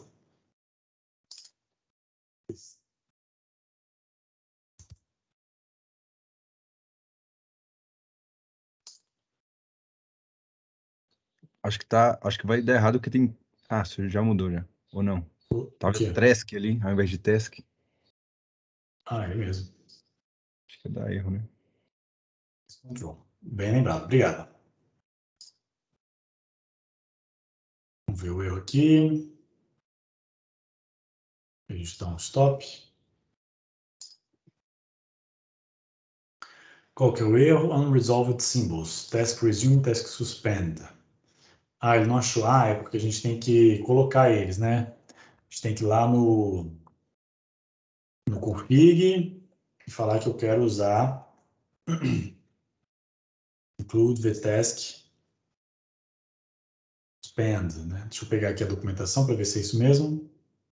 Acho que tá, acho que vai dar errado porque tem. Ah, isso já mudou já. Ou não? O, o Tava quê? task ali, ao invés de task. Ah, é mesmo. Acho que dá erro, né? Control. Bem lembrado, obrigado. Vamos ver o erro aqui. A gente dá um stop. Qual que é o erro? Unresolved symbols. Task resume, task suspend. Ah, ele não achou. Ah, é porque a gente tem que colocar eles, né? A gente tem que ir lá no, no config e falar que eu quero usar include vtask suspend, né? Deixa eu pegar aqui a documentação para ver se é isso mesmo.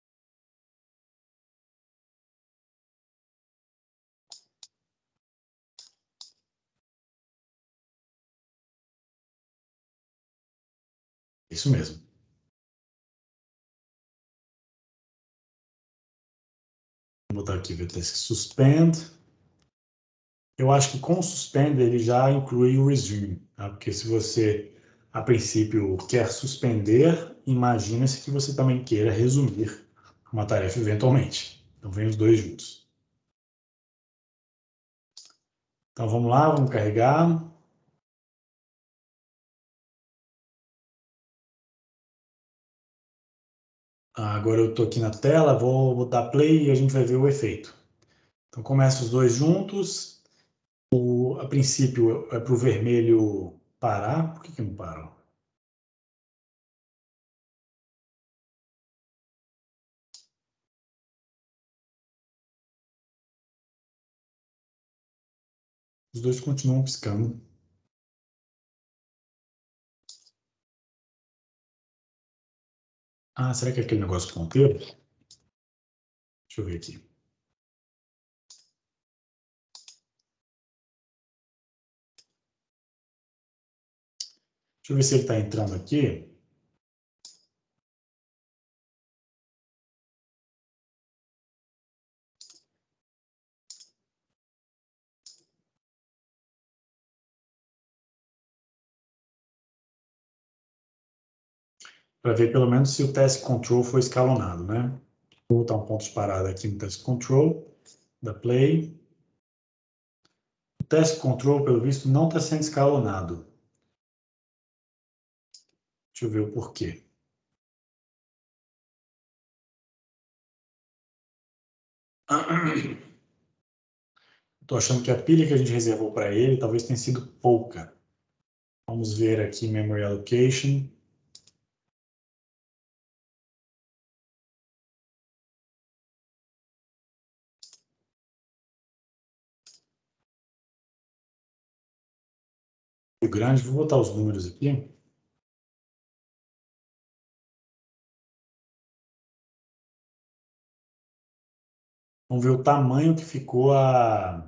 Isso mesmo. Vou botar aqui vtask suspend. Eu acho que com o suspend ele já inclui o resume, tá? Porque se você, a princípio, quer suspender, imagina-se que você também queira resumir uma tarefa eventualmente. Então, vem os dois juntos. Então, vamos lá, vamos carregar. Agora eu estou aqui na tela, vou, vou dar play e a gente vai ver o efeito. Então, começa os dois juntos. O, a princípio, é para o vermelho parar. Por que, que não parou? Os dois continuam piscando. Ah, será que é aquele negócio ponteiro? Deixa eu ver aqui. Deixa eu ver se ele está entrando aqui. Para ver pelo menos se o task control foi escalonado, né? Vou botar um ponto de parada aqui no task control, da play. test control, pelo visto, não está sendo escalonado. Deixa eu ver o porquê. Estou achando que a pilha que a gente reservou para ele talvez tenha sido pouca. Vamos ver aqui Memory Allocation. O grande, vou botar os números aqui. Vamos ver o tamanho que ficou a,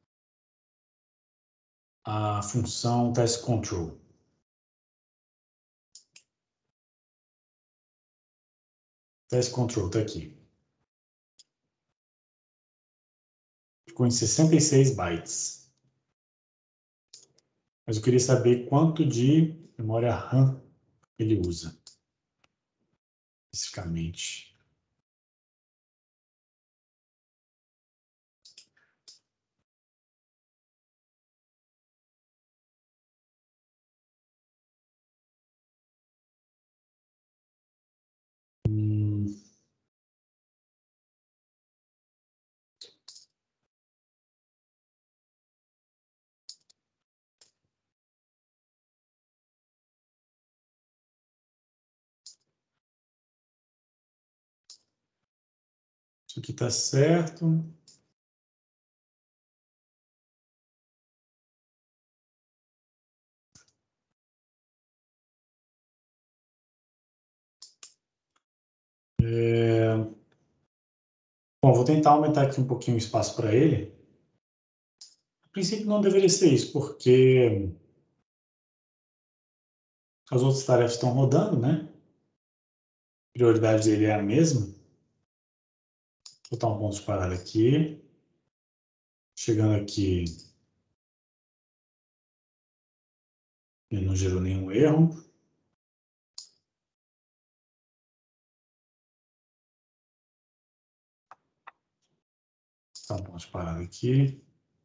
a função test control. Test control está aqui. Ficou em sessenta e seis bytes. Mas eu queria saber quanto de memória RAM ele usa, especificamente. Hum. Isso aqui está certo. É... Bom, vou tentar aumentar aqui um pouquinho o espaço para ele. A princípio não deveria ser isso, porque as outras tarefas estão rodando, né? A prioridade dele é a mesma. Vou botar um ponto de parada aqui. Chegando aqui, ele não gerou nenhum erro. Tá um ponto de parada aqui.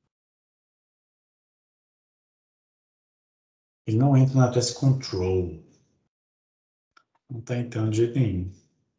Ele não entra na test control. Não está entrando de jeito nenhum.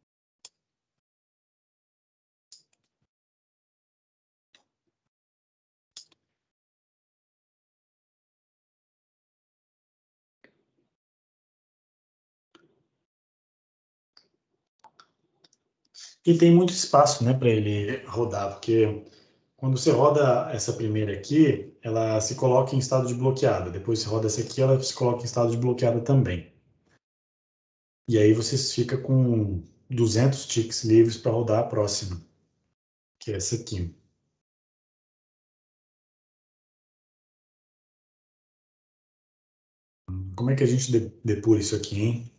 E tem muito espaço, né, para ele rodar, porque quando você roda essa primeira aqui, ela se coloca em estado de bloqueada. Depois você roda essa aqui, ela se coloca em estado de bloqueada também. E aí você fica com duzentos ticks livres para rodar a próxima, que é essa aqui. Como é que a gente depura isso aqui, hein?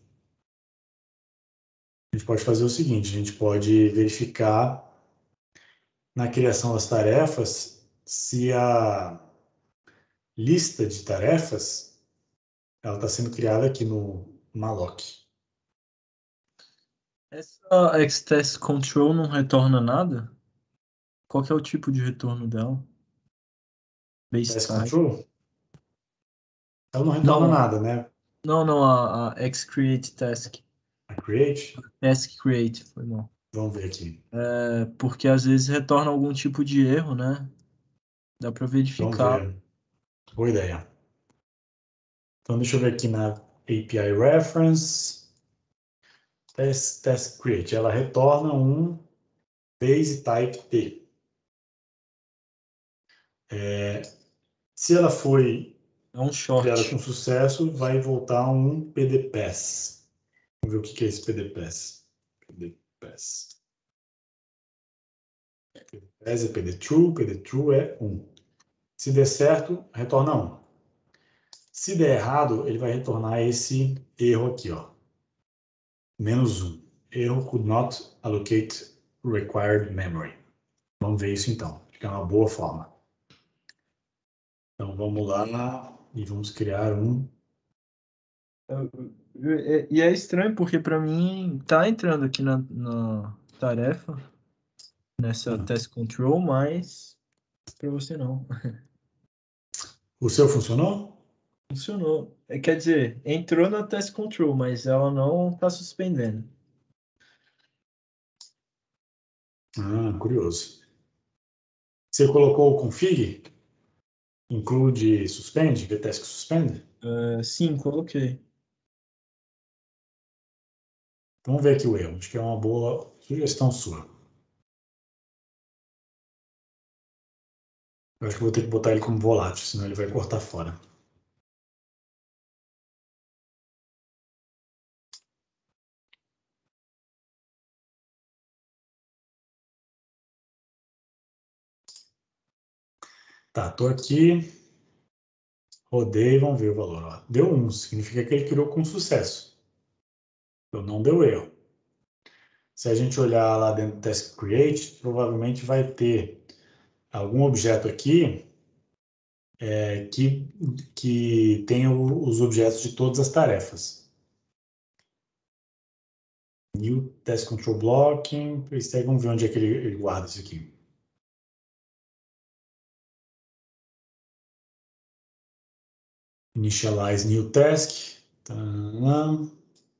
A gente pode fazer o seguinte, a gente pode verificar na criação das tarefas se a lista de tarefas ela está sendo criada aqui no malloc. Essa X-Test Control não retorna nada? Qual que é o tipo de retorno dela? Base Test type. control? Ela não retorna Não. nada, né? Não, não, a, a X-Create Task. A create? Task Create, foi mal. Vamos ver aqui. É, porque às vezes retorna algum tipo de erro, né? Dá para Vamos verificar. ver. Boa ideia. Então, deixa eu ver aqui na A P I Reference. Test, test create. Ela retorna um base type T. É, se ela foi É um short. criada com sucesso, vai voltar um P D P A S. Vamos ver o que é esse P D P A S. P D P A S. P D P A S é P D True, P D True é um. Se der certo, retorna um. Se der errado, ele vai retornar esse erro aqui, ó. Menos um. Erro could not allocate required memory. Vamos ver isso então. Fica uma boa forma. Então vamos lá e vamos criar um. E é estranho porque para mim tá entrando aqui na, na tarefa, nessa Hum. test control, mas para você não. O seu funcionou? Funcionou. É, quer dizer, entrou na test control, mas ela não está suspendendo. Ah, curioso. Você colocou o config? Include suspende, vtask suspend? Uh, sim, coloquei. Vamos ver aqui o erro. Acho que é uma boa sugestão sua. Eu acho que vou ter que botar ele como volátil, senão ele vai cortar fora. Tá, tô aqui. Rodei, vamos ver o valor. Ó. Deu um, significa que ele criou com sucesso. Então não deu erro. Se a gente olhar lá dentro do Task Create, provavelmente vai ter algum objeto aqui é, que, que tenha o- os objetos de todas as tarefas. New Task Control Blocking. Vamos ver onde é que ele, ele guarda isso aqui. Initialize New Task. Tadã.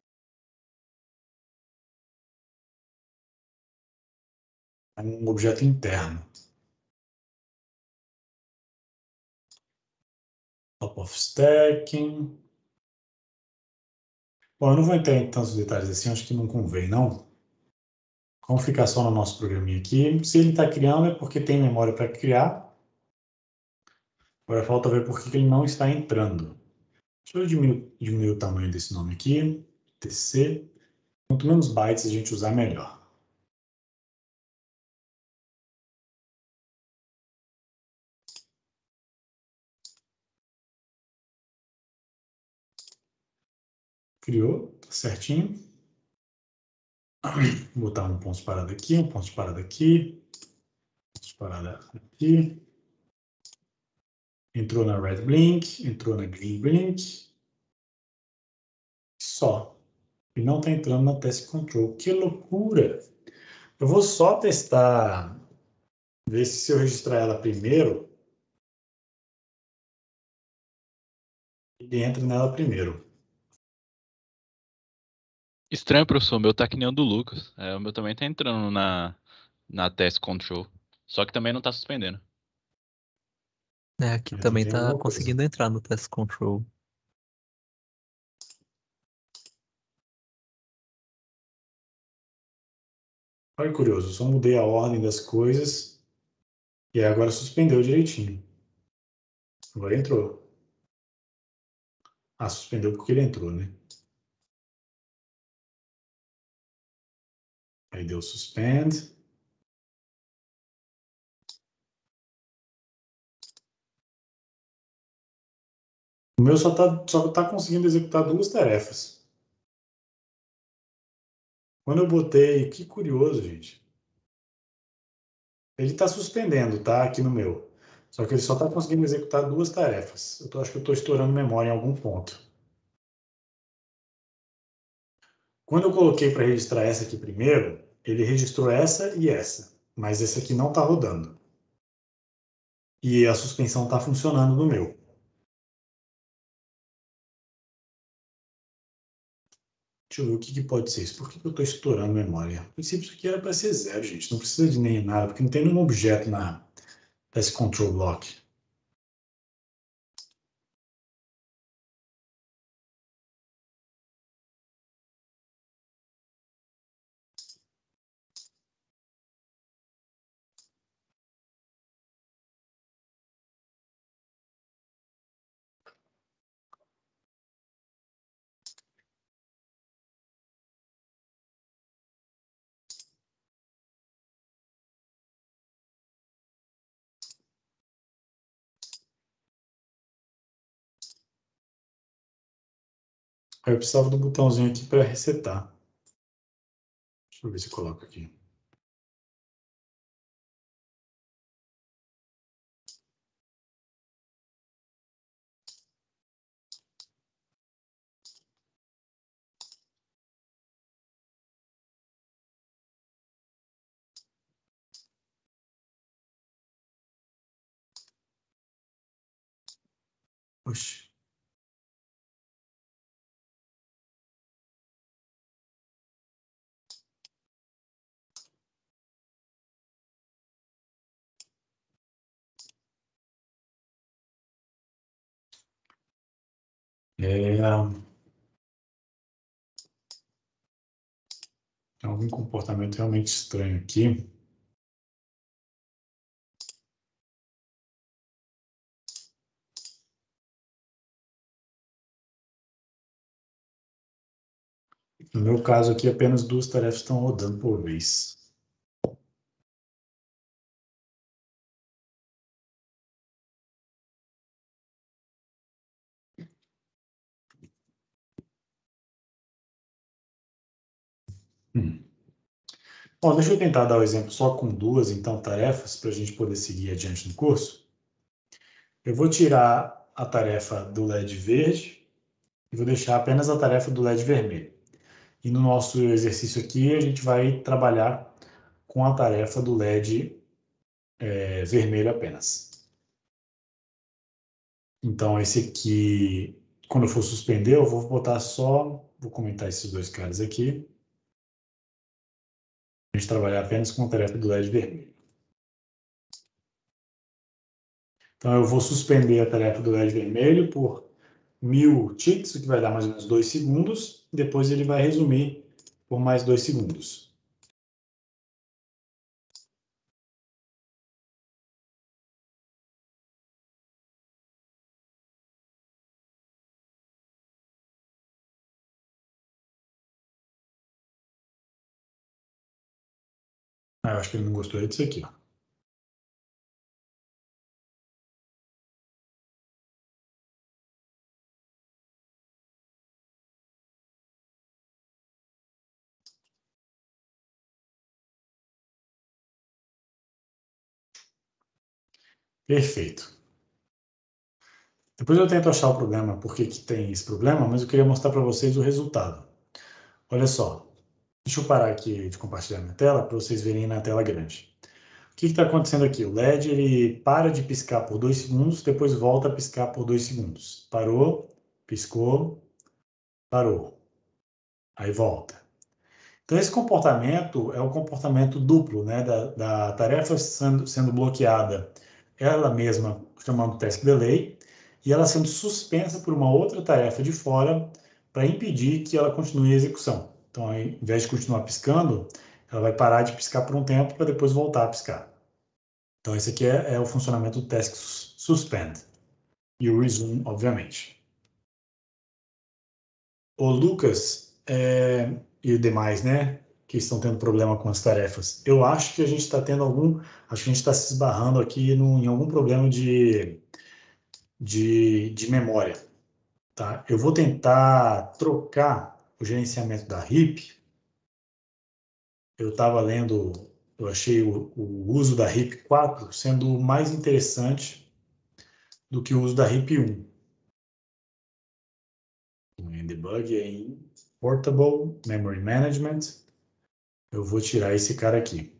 É um objeto interno. Top of Stacking. Bom, eu não vou entrar em tantos detalhes assim, acho que não convém, não. Vamos ficar só no nosso programinha aqui. Se ele está criando é porque tem memória para criar. Agora falta ver por que que ele não está entrando. Deixa eu diminuir, diminuir o tamanho desse nome aqui. T C. Quanto menos bytes a gente usar, melhor. Criou, tá certinho. Vou botar um ponto de parada aqui, um ponto de parada aqui, ponto de parada aqui. Entrou na Red Blink, entrou na Green Blink. Só. E não está entrando na Task Control. Que loucura! Eu vou só testar, ver se eu registrar ela primeiro, ele entra nela primeiro. Estranho, professor. O meu tá que nem o do Lucas. É, o meu também tá entrando na, na test control. Só que também não tá suspendendo. É, aqui Então também tem tá alguma coisa. conseguindo entrar no test control. Olha que curioso, eu só mudei a ordem das coisas e aí agora suspendeu direitinho. Agora entrou. Ah, suspendeu porque ele entrou, né? Aí deu suspend. O meu só tá, só tá conseguindo executar duas tarefas. Quando eu botei, que curioso, gente. Ele está suspendendo, tá? Aqui no meu. Só que ele só está conseguindo executar duas tarefas. Eu tô, acho que eu estou estourando memória em algum ponto. Quando eu coloquei para registrar essa aqui primeiro, ele registrou essa e essa. Mas essa aqui não está rodando. E a suspensão está funcionando no meu. Deixa eu ver o que, que pode ser isso. Por que, que eu estou estourando memória? No princípio, isso aqui era para ser zero, gente. Não precisa de nem nada, porque não tem nenhum objeto na desse control block. Aí eu precisava do botãozinho aqui para resetar. Deixa eu ver se eu coloco aqui. Oxe. É, tem algum comportamento realmente estranho aqui. No meu caso aqui, apenas duas tarefas estão rodando por vez. Hum. Bom, deixa eu tentar dar o exemplo só com duas, então, tarefas, para a gente poder seguir adiante no curso. Eu vou tirar a tarefa do L E D verde e vou deixar apenas a tarefa do L E D vermelho. E no nosso exercício aqui, a gente vai trabalhar com a tarefa do L E D é, vermelho apenas. Então, esse aqui, quando eu for suspender, eu vou botar só, vou comentar esses dois caras aqui. A gente trabalhar apenas com a tarefa do L E D vermelho. Então, eu vou suspender a tarefa do L E D vermelho por mil ticks, o que vai dar mais ou menos dois segundos. Depois ele vai resumir por mais dois segundos. Ah, eu acho que ele não gostou disso aqui, ó. Perfeito. Depois eu tento achar o problema, por que que tem esse problema, mas eu queria mostrar para vocês o resultado. Olha só. Deixa eu parar aqui de compartilhar minha tela para vocês verem na tela grande. O que está acontecendo aqui? O L E D ele para de piscar por dois segundos, depois volta a piscar por dois segundos. Parou, piscou, parou. Aí volta. Então, esse comportamento é o comportamento duplo, né, da, da tarefa sendo, sendo bloqueada, ela mesma, chamando task delay, e ela sendo suspensa por uma outra tarefa de fora para impedir que ela continue a execução. Então, ao invés de continuar piscando, ela vai parar de piscar por um tempo para depois voltar a piscar. Então, esse aqui é, é o funcionamento do task suspend. E o resume, obviamente. O Lucas é, e demais, né, que estão tendo problema com as tarefas. Eu acho que a gente está tendo algum, acho que a gente está se esbarrando aqui no, em algum problema de, de, de memória, tá? Eu vou tentar trocar o gerenciamento da R I P. Eu estava lendo, eu achei o, o uso da R I P quatro sendo mais interessante do que o uso da R I P um. Em debug, em Portable Memory Management. Eu vou tirar esse cara aqui.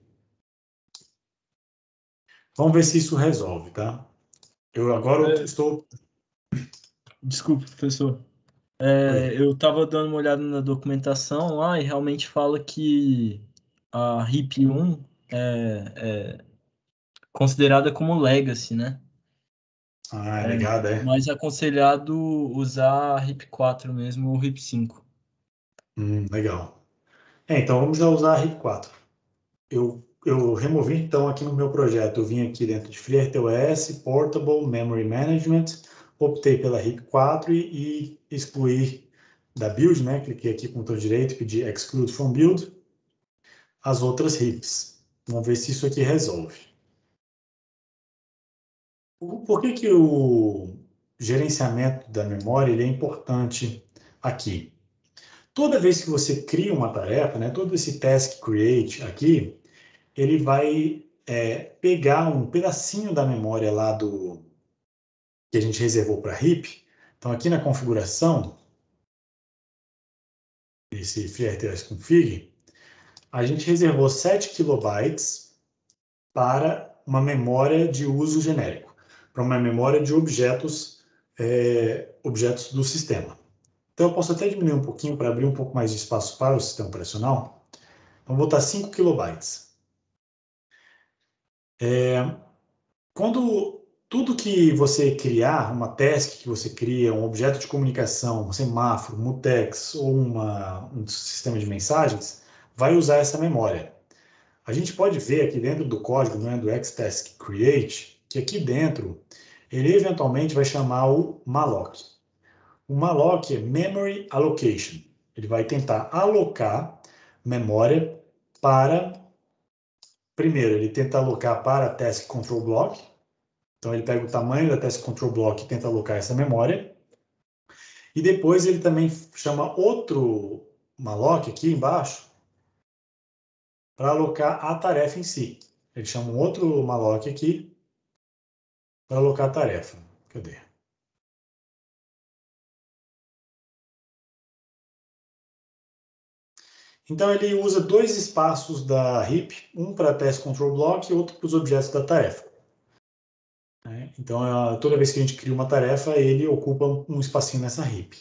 Vamos ver se isso resolve, tá? Eu agora É. estou... Desculpa, professor. É, eu estava dando uma olhada na documentação lá e realmente fala que a R I P um é, é considerada como legacy, né? Ah, é É legado, é? mais aconselhado usar a R I P quatro mesmo ou R I P cinco. Hum, legal. É, então vamos já usar a R I P quatro. Eu, eu removi, então, aqui no meu projeto, eu vim aqui dentro de FreeRTOS, Portable Memory Management, optei pela R I P quatro e, e excluir da build, né? Cliquei aqui com o botão direito, pedi Exclude from Build, as outras R I Ps. Vamos ver se isso aqui resolve. Por que que o gerenciamento da memória ele é importante aqui? Toda vez que você cria uma tarefa, né, todo esse task create aqui, ele vai é, pegar um pedacinho da memória lá do que a gente reservou para R I P. Então, aqui na configuração, esse FreeRTOS config, a gente reservou sete kilobytes para uma memória de uso genérico, para uma memória de objetos é, objetos do sistema. Então, eu posso até diminuir um pouquinho para abrir um pouco mais de espaço para o sistema operacional. Vamos botar cinco kilobytes. É, quando tudo que você criar, uma task que você cria, um objeto de comunicação, um semáforo, um mutex ou uma, um sistema de mensagens, vai usar essa memória. A gente pode ver aqui dentro do código, né, do xtask create, que aqui dentro ele eventualmente vai chamar o malloc. O malloc é memory allocation. Ele vai tentar alocar memória para... Primeiro, ele tenta alocar para a task control block. Então, ele pega o tamanho da task control block e tenta alocar essa memória. E depois ele também chama outro malloc aqui embaixo para alocar a tarefa em si. Ele chama um outro malloc aqui para alocar a tarefa. Cadê? Então, ele usa dois espaços da heap, um para a task control block e outro para os objetos da tarefa. Então, toda vez que a gente cria uma tarefa, ele ocupa um espacinho nessa heap.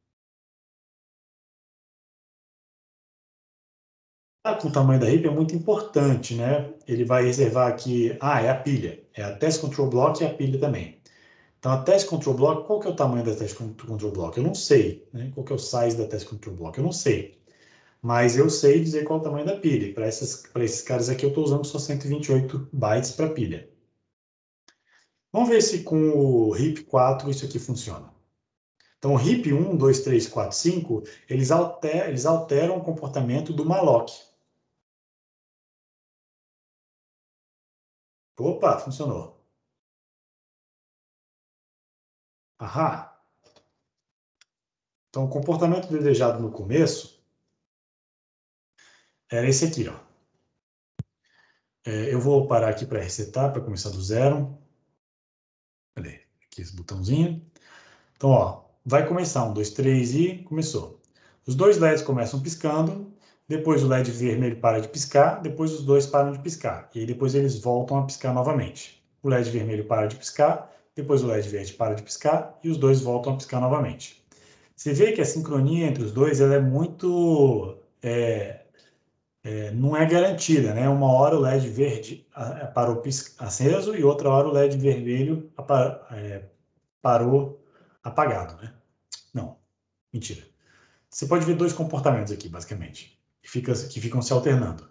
Com o tamanho da heap é muito importante, né? Ele vai reservar aqui, ah, é a pilha. É a task control block e a pilha também. Então, a task control block, qual que é o tamanho da task control block? Eu não sei, né? Qual que é o size da task control block? Eu não sei. Mas eu sei dizer qual é o tamanho da pilha. Para esses caras aqui, eu estou usando só cento e vinte e oito bytes para pilha. Vamos ver se com o heap quatro isso aqui funciona. Então, o heap um, dois, três, quatro, cinco, eles alteram, eles alteram o comportamento do malloc. Opa, funcionou. Ahá. Então, o comportamento desejado no começo era esse aqui, ó. É, eu vou parar aqui para resetar, para começar do zero. Cadê? Aqui esse botãozinho. Então, ó, vai começar. Um, dois, três e começou. Os dois L E Ds começam piscando, depois o L E D vermelho para de piscar, depois os dois param de piscar. E aí depois eles voltam a piscar novamente. O L E D vermelho para de piscar, depois o L E D verde para de piscar e os dois voltam a piscar novamente. Você vê que a sincronia entre os dois ela é muito... É, é, não é garantida, né? Uma hora o L E D verde parou aceso e outra hora o L E D vermelho é, parou apagado, né? Não, mentira. Você pode ver dois comportamentos aqui, basicamente, que, fica, que ficam se alternando.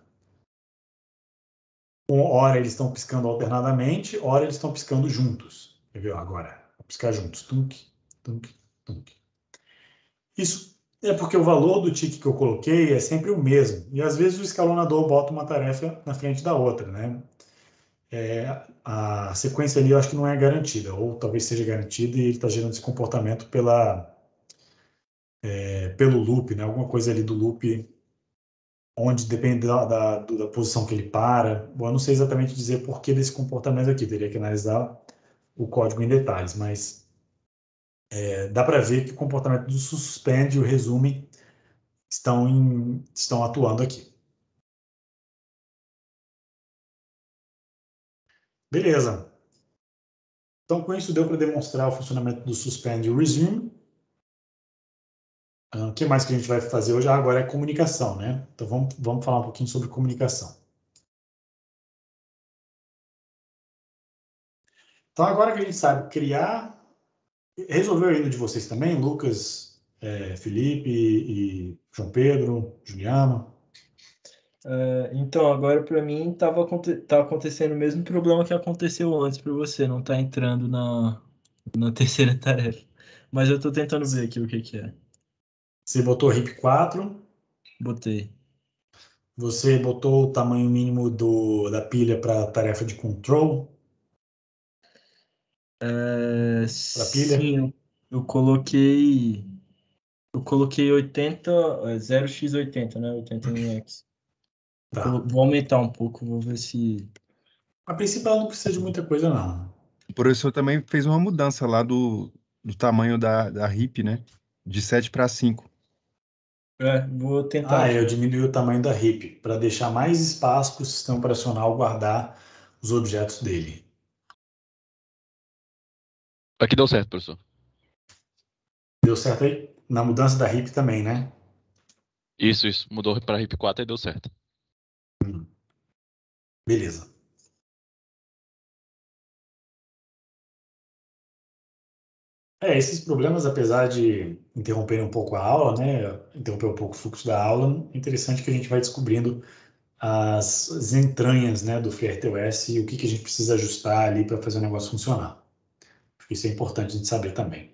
Ora eles estão piscando alternadamente, ora eles estão piscando juntos. Quer ver? Agora, vou piscar juntos. Tunk, tunk, tunk. Isso é porque o valor do tique que eu coloquei é sempre o mesmo. E às vezes o escalonador bota uma tarefa na frente da outra, né? É, a sequência ali eu acho que não é garantida, ou talvez seja garantida e ele está gerando esse comportamento pela, é, pelo loop, né? Alguma coisa ali do loop, onde depende da, da, da posição que ele para. Bom, eu não sei exatamente dizer por que desse comportamento aqui, teria que analisar o código em detalhes, mas é, dá para ver que o comportamento do suspend e o resume estão, em, estão atuando aqui. Beleza. Então, com isso, deu para demonstrar o funcionamento do suspend e o resume. O que mais que a gente vai fazer hoje? Ah, agora é comunicação, né? Então, vamos, vamos falar um pouquinho sobre comunicação. Então, agora que a gente sabe criar... Resolveu aí no de vocês também, Lucas, é, Felipe e João Pedro, Juliano? É, então, agora para mim estava tá acontecendo o mesmo problema que aconteceu antes para você, não tá entrando na, na terceira tarefa. Mas eu estou tentando ver aqui o que, que é. Você botou heap quatro. Botei. Você botou o tamanho mínimo do, da pilha para a tarefa de control? É, Para pilha? sim, eu coloquei. Eu coloquei oitenta, é, zero por oitenta, né? oitenta em X. Tá. Colo... Vou aumentar um pouco, vou ver se. A princípio ela não precisa de muita coisa, não. O professor também fez uma mudança lá do, do tamanho da, da heap, né? De sete para cinco. É, vou tentar Ah, aqui. é, eu diminui o tamanho da heap para deixar mais espaço para o sistema operacional guardar os objetos dele. Aqui deu certo, professor. Deu certo aí? Na mudança da R I P também, né? Isso, isso. Mudou para R I P quatro e deu certo. Hum. Beleza. É, esses problemas, apesar de interromperem um pouco a aula, né, interromper um pouco o fluxo da aula, é interessante que a gente vai descobrindo as, as entranhas, né, do FreeRTOS e o que, que a gente precisa ajustar ali para fazer o negócio funcionar. Acho que isso é importante a gente saber também.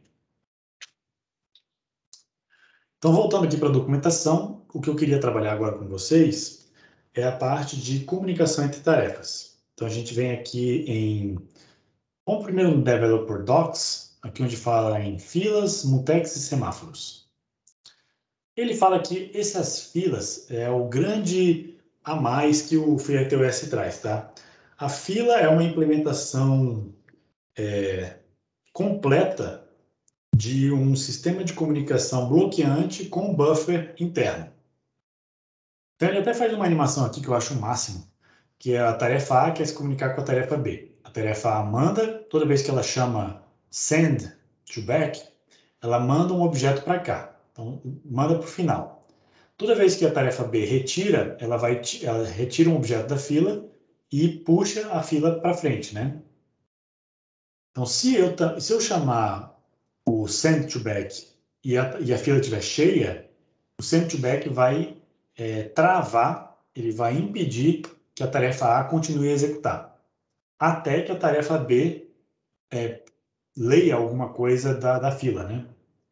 Então, voltando aqui para a documentação, o que eu queria trabalhar agora com vocês é a parte de comunicação entre tarefas. Então, a gente vem aqui em... Vamos primeiro no Developer Docs, aqui onde fala em filas, mutex e semáforos. Ele fala que essas filas é o grande a mais que o FreeRTOS traz, tá? A fila é uma implementação é, completa de um sistema de comunicação bloqueante com buffer interno. Então ele até faz uma animação aqui que eu acho o máximo, que é a tarefa A quer se comunicar com a tarefa B. A tarefa A manda, toda vez que ela chama send to back, ela manda um objeto para cá. Então manda para o final. Toda vez que a tarefa B retira, ela vai ela retira um objeto da fila e puxa a fila para frente, né? Então se eu se eu chamar o send to back e a, e a fila estiver cheia, o send to back vai é, travar, ele vai impedir que a tarefa A continue a executar, até que a tarefa B é, leia alguma coisa da, da fila, né?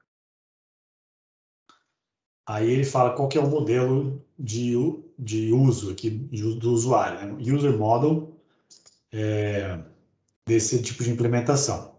Aí ele fala qual que é o modelo de, de uso aqui do usuário, né? User model é, desse tipo de implementação.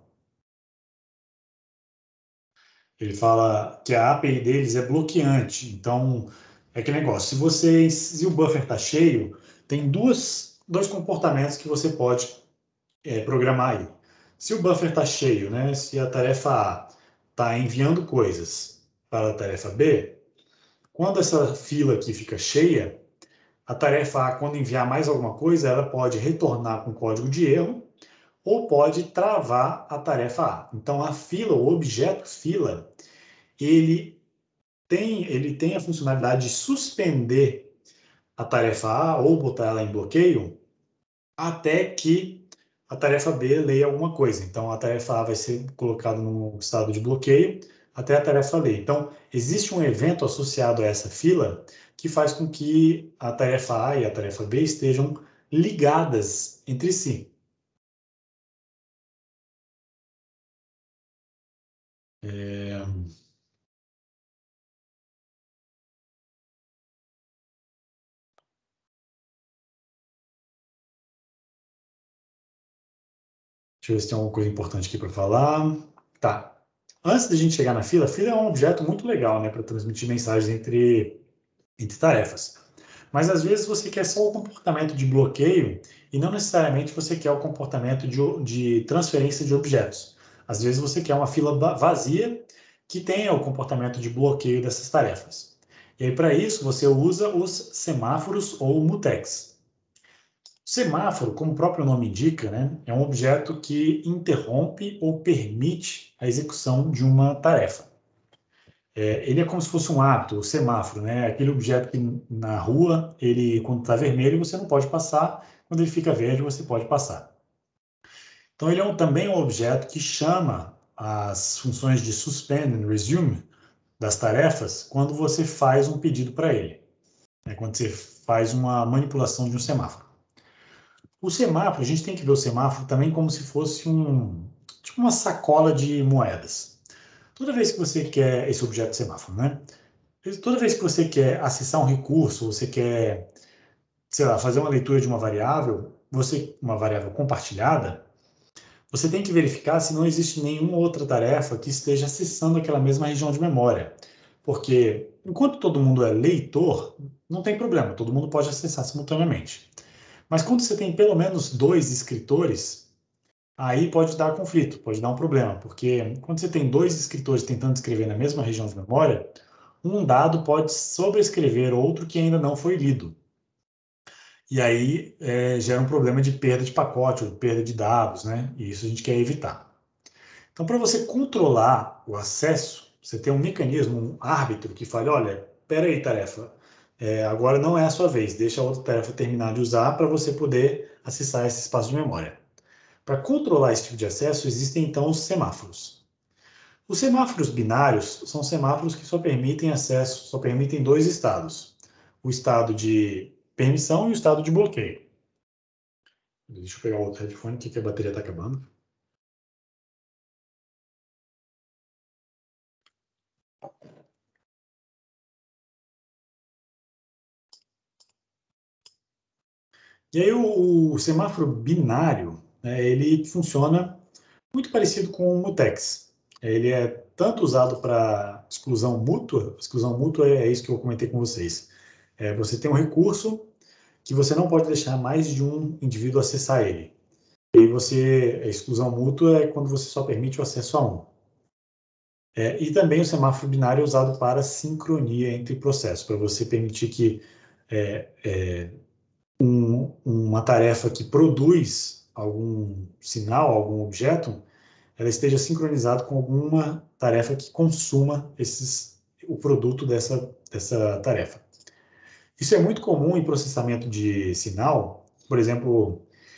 Ele fala que a A P I deles é bloqueante, então é aquele negócio. Se você, se o buffer está cheio, tem duas, dois comportamentos que você pode é, programar aí. Se o buffer está cheio, né? Se a tarefa A está enviando coisas para a tarefa B, quando essa fila aqui fica cheia, a tarefa A, quando enviar mais alguma coisa, ela pode retornar com código de erro ou pode travar a tarefa A. Então, a fila, o objeto fila, ele tem, ele tem a funcionalidade de suspender a tarefa A ou botar ela em bloqueio até que a tarefa B leia alguma coisa. Então, a tarefa A vai ser colocada no estado de bloqueio até a tarefa ler. Então, existe um evento associado a essa fila que faz com que a tarefa A e a tarefa B estejam ligadas entre si. É... Deixa eu ver se tem alguma coisa importante aqui para falar. Tá. Antes de a gente chegar na fila, a fila é um objeto muito legal, né, para transmitir mensagens entre, entre tarefas. Mas às vezes você quer só o comportamento de bloqueio e não necessariamente você quer o comportamento de, de transferência de objetos. Às vezes você quer uma fila vazia que tenha o comportamento de bloqueio dessas tarefas. E aí, para isso, você usa os semáforos ou mutex. Semáforo, como o próprio nome indica, né, é um objeto que interrompe ou permite a execução de uma tarefa. É, ele é como se fosse um hábito, o semáforo, né? Aquele objeto que na rua, ele quando está vermelho, você não pode passar, quando ele fica verde, você pode passar. Então, ele é um, também um objeto que chama as funções de suspend e resume das tarefas quando você faz um pedido para ele, né? Quando você faz uma manipulação de um semáforo. O semáforo, a gente tem que ver o semáforo também como se fosse um, tipo uma sacola de moedas. Toda vez que você quer esse objeto semáforo, né? Toda vez que você quer acessar um recurso, você quer, sei lá, fazer uma leitura de uma variável, você, uma variável compartilhada, você tem que verificar se não existe nenhuma outra tarefa que esteja acessando aquela mesma região de memória. Porque enquanto todo mundo é leitor, não tem problema, todo mundo pode acessar simultaneamente. Mas quando você tem pelo menos dois escritores, aí pode dar conflito, pode dar um problema, porque quando você tem dois escritores tentando escrever na mesma região de memória, um dado pode sobrescrever outro que ainda não foi lido. E aí é, gera um problema de perda de pacote ou de perda de dados, né? E isso a gente quer evitar. Então, para você controlar o acesso Você tem um mecanismo, um árbitro que fala, olha, espera aí, tarefa, é, agora não é a sua vez, deixa a outra tarefa terminar de usar para você poder acessar esse espaço de memória. Para controlar esse tipo de acesso, existem então os semáforos. Os semáforos binários são semáforos que só permitem acesso, só permitem dois estados. O estado de permissão e o estado de bloqueio. Deixa eu pegar o outro headphone aqui que a bateria está acabando. E aí o, o semáforo binário, né, ele funciona muito parecido com o mutex. Ele é tanto usado para exclusão mútua, exclusão mútua é isso que eu comentei com vocês. É, você tem um recurso que você não pode deixar mais de um indivíduo acessar ele. E aí você, a exclusão mútua é quando você só permite o acesso a um. É, e também o semáforo binário é usado para sincronia entre processos, para você permitir que é, é, um, uma tarefa que produz algum sinal, algum objeto, ela esteja sincronizada com alguma tarefa que consuma esses, o produto dessa, dessa tarefa. Isso é muito comum em processamento de sinal. Por exemplo,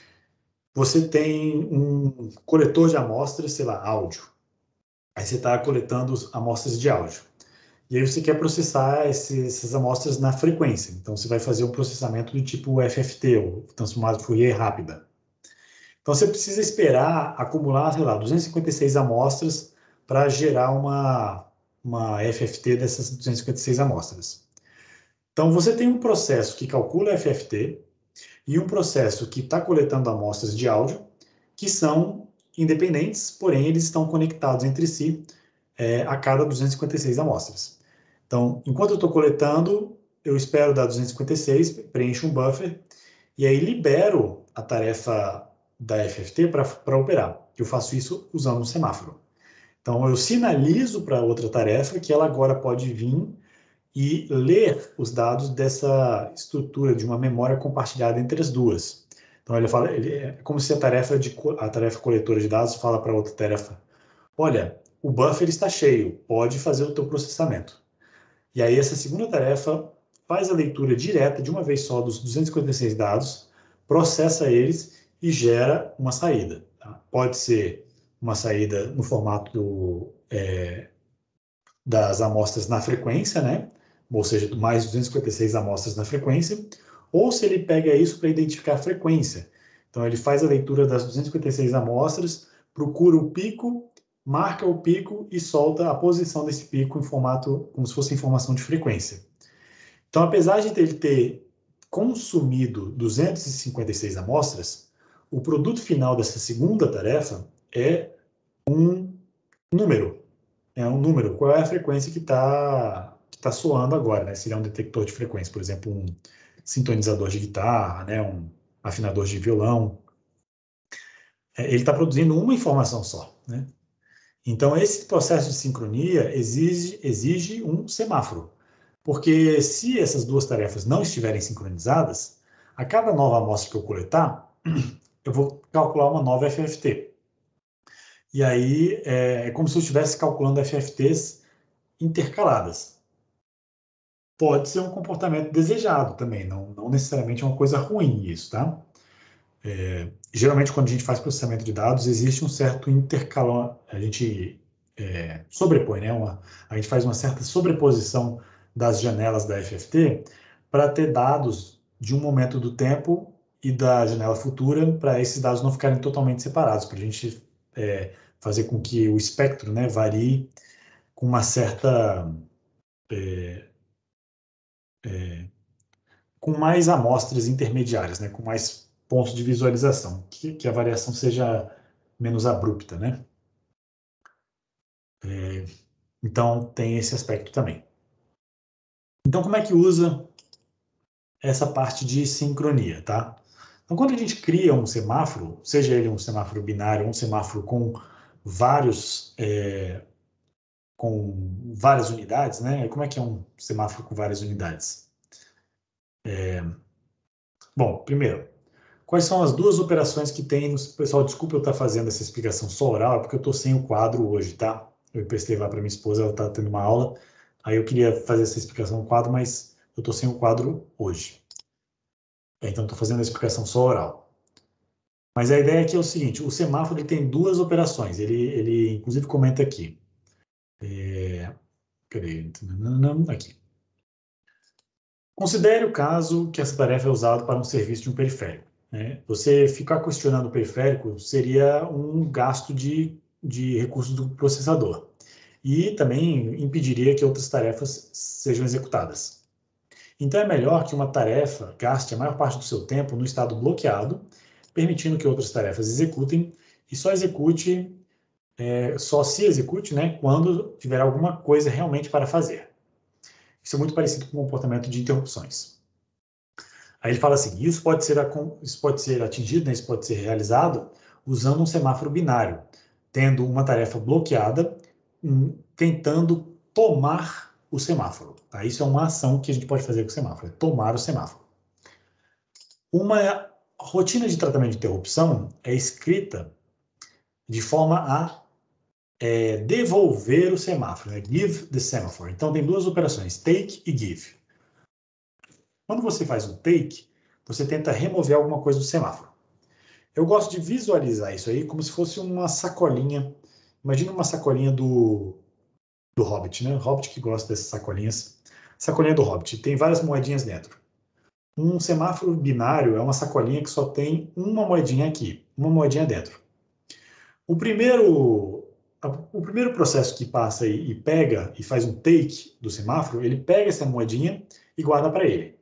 você tem um coletor de amostras, sei lá, áudio. Aí você está coletando amostras de áudio. E aí você quer processar esse, essas amostras na frequência. Então você vai fazer um processamento do tipo F F T, ou transformado Fourier rápida. Então você precisa esperar acumular, sei lá, duzentas e cinquenta e seis amostras para gerar uma, uma F F T dessas duzentas e cinquenta e seis amostras. Então você tem um processo que calcula F F T e um processo que está coletando amostras de áudio, que são independentes, porém eles estão conectados entre si é, a cada duzentas e cinquenta e seis amostras. Então, enquanto eu estou coletando, eu espero dar duzentas e cinquenta e seis, preencho um buffer, e aí libero a tarefa da F F T para operar. Eu faço isso usando um semáforo. Então, eu sinalizo para outra tarefa que ela agora pode vir e ler os dados dessa estrutura de uma memória compartilhada entre as duas. Então, ele fala, ele, é como se a tarefa, de, a tarefa coletora de dados fala para outra tarefa, olha, o buffer está cheio, pode fazer o teu processamento. E aí essa segunda tarefa faz a leitura direta de uma vez só dos duzentos e cinquenta e seis dados, processa eles e gera uma saída. Tá? Pode ser uma saída no formato do, é, das amostras na frequência, né? Ou seja, mais duzentas e cinquenta e seis amostras na frequência, ou se ele pega isso para identificar a frequência. Então ele faz a leitura das duzentas e cinquenta e seis amostras, procura o pico, marca o pico e solta a posição desse pico em formato, como se fosse informação de frequência. Então, apesar de ele ter consumido duzentas e cinquenta e seis amostras, o produto final dessa segunda tarefa é um número. É um número. Qual é a frequência que está que tá soando agora, né? Seria um detector de frequência, por exemplo, um sintonizador de guitarra, né? Um afinador de violão. Ele está produzindo uma informação só, né? Então, esse processo de sincronia exige, exige um semáforo, porque se essas duas tarefas não estiverem sincronizadas, a cada nova amostra que eu coletar, eu vou calcular uma nova F F T. E aí, é, é como se eu estivesse calculando F F Ts intercaladas. Pode ser um comportamento desejado também, não, não necessariamente é uma coisa ruim isso, tá? É, geralmente, quando a gente faz processamento de dados, existe um certo intercalão, a gente é, sobrepõe, né? Uma, a gente faz uma certa sobreposição das janelas da F F T para ter dados de um momento do tempo e da janela futura, para esses dados não ficarem totalmente separados, para a gente é, fazer com que o espectro, né, varie com uma certa... É, é, com mais amostras intermediárias, né, com mais pontos de visualização, que, que a variação seja menos abrupta, né? É, então, tem esse aspecto também. Então, como é que usa essa parte de sincronia, tá? Então, quando a gente cria um semáforo, seja ele um semáforo binário ou um semáforo com vários... É, com várias unidades, né? Como é que é um semáforo com várias unidades? É, bom, primeiro, quais são as duas operações que tem... No... Pessoal, desculpa eu estar fazendo essa explicação só oral, porque eu estou sem o quadro hoje, tá? eu emprestei lá para minha esposa, ela está tendo uma aula. Aí eu queria fazer essa explicação no quadro, mas eu estou sem o quadro hoje. Então, estou fazendo a explicação só oral. Mas a ideia aqui é o seguinte, o semáforo ele tem duas operações. Ele, ele inclusive, comenta aqui. É, cadê? Aqui. Considere o caso que essa tarefa é usada para um serviço de um periférico. Né? Você ficar questionando o periférico seria um gasto de, de recursos do processador. E também impediria que outras tarefas sejam executadas. Então é melhor que uma tarefa gaste a maior parte do seu tempo no estado bloqueado, permitindo que outras tarefas executem, e só execute, é, só se execute, né, quando tiver alguma coisa realmente para fazer. Isso é muito parecido com o comportamento de interrupções. Aí ele fala assim, isso pode ser, isso pode ser atingido, né, isso pode ser realizado usando um semáforo binário, tendo uma tarefa bloqueada, um, tentando tomar o semáforo. Tá? Isso é uma ação que a gente pode fazer com o semáforo, é tomar o semáforo. Uma rotina de tratamento de interrupção é escrita de forma a é, devolver o semáforo, né? Give the semaphore. Então tem duas operações, take e give. Quando você faz um take, você tenta remover alguma coisa do semáforo. Eu gosto de visualizar isso aí como se fosse uma sacolinha. Imagina uma sacolinha do, do Hobbit, né? O Hobbit que gosta dessas sacolinhas. Sacolinha do Hobbit, tem várias moedinhas dentro. Um semáforo binário é uma sacolinha que só tem uma moedinha aqui, uma moedinha dentro. O primeiro, o primeiro processo que passa e, e pega e faz um take do semáforo, ele pega essa moedinha e guarda para ele.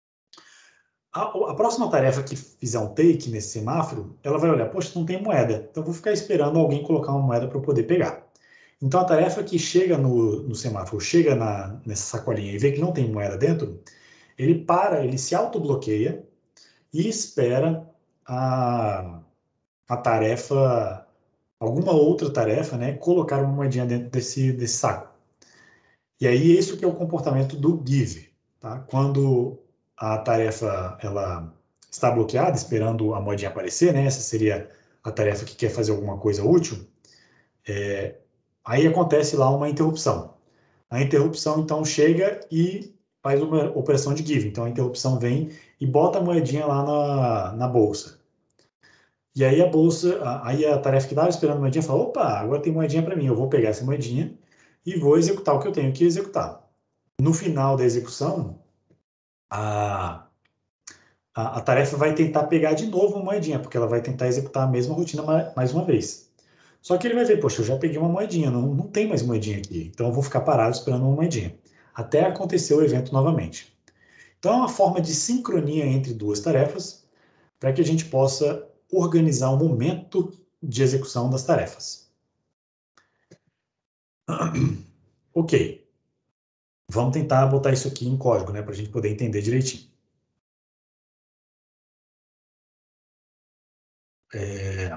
A, a próxima tarefa que fizer um take nesse semáforo, ela vai olhar, poxa, não tem moeda, então vou ficar esperando alguém colocar uma moeda para eu poder pegar. Então a tarefa que chega no, no semáforo, chega na, nessa sacolinha e vê que não tem moeda dentro, ele para, ele se autobloqueia e espera a, a tarefa, alguma outra tarefa, né, colocar uma moedinha dentro desse, desse saco. E aí, esse que é o comportamento do give. Tá? Quando a tarefa ela está bloqueada, esperando a moedinha aparecer, né, essa seria a tarefa que quer fazer alguma coisa útil, é, aí acontece lá uma interrupção. A interrupção, então, chega e faz uma operação de give. Então, a interrupção vem e bota a moedinha lá na, na bolsa. E aí a bolsa, aí a tarefa que estava esperando a moedinha fala, opa, agora tem moedinha para mim, eu vou pegar essa moedinha e vou executar o que eu tenho que executar. No final da execução, a, a, a tarefa vai tentar pegar de novo uma moedinha, porque ela vai tentar executar a mesma rotina mais uma vez. Só que ele vai ver, poxa, eu já peguei uma moedinha, não, não tem mais moedinha aqui, então eu vou ficar parado esperando uma moedinha, até acontecer o evento novamente. Então é uma forma de sincronia entre duas tarefas, para que a gente possa organizar o momento de execução das tarefas. Ok. Vamos tentar botar isso aqui em código, né, para a gente poder entender direitinho. É...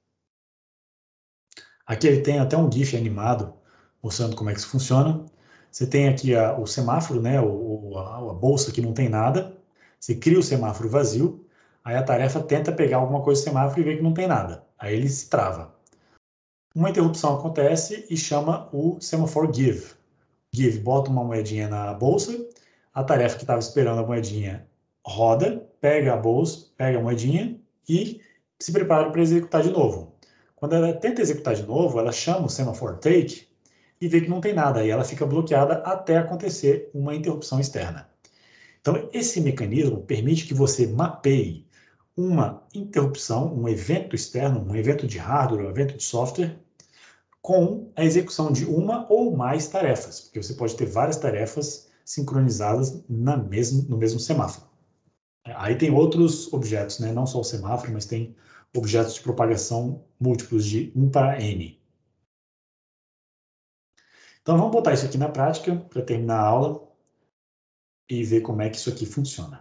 Aqui ele tem até um GIF animado mostrando como é que isso funciona. Você tem aqui a, o semáforo, né, o, a, a bolsa que não tem nada. Você cria o semáforo vazio. Aí a tarefa tenta pegar alguma coisa do semáforo e vê que não tem nada. Aí ele se trava. Uma interrupção acontece e chama o semaphore give. Give bota uma moedinha na bolsa. A tarefa que estava esperando a moedinha roda, pega a bolsa, pega a moedinha e se prepara para executar de novo. Quando ela tenta executar de novo, ela chama o semaphore take e vê que não tem nada, e ela fica bloqueada até acontecer uma interrupção externa. Então, esse mecanismo permite que você mapeie uma interrupção, um evento externo, um evento de hardware, um evento de software, com a execução de uma ou mais tarefas, porque você pode ter várias tarefas sincronizadas na mesmo, no mesmo semáforo. Aí tem outros objetos, né? Não só o semáforo, mas tem objetos de propagação múltiplos de um para N. Então vamos botar isso aqui na prática para terminar a aula e ver como é que isso aqui funciona.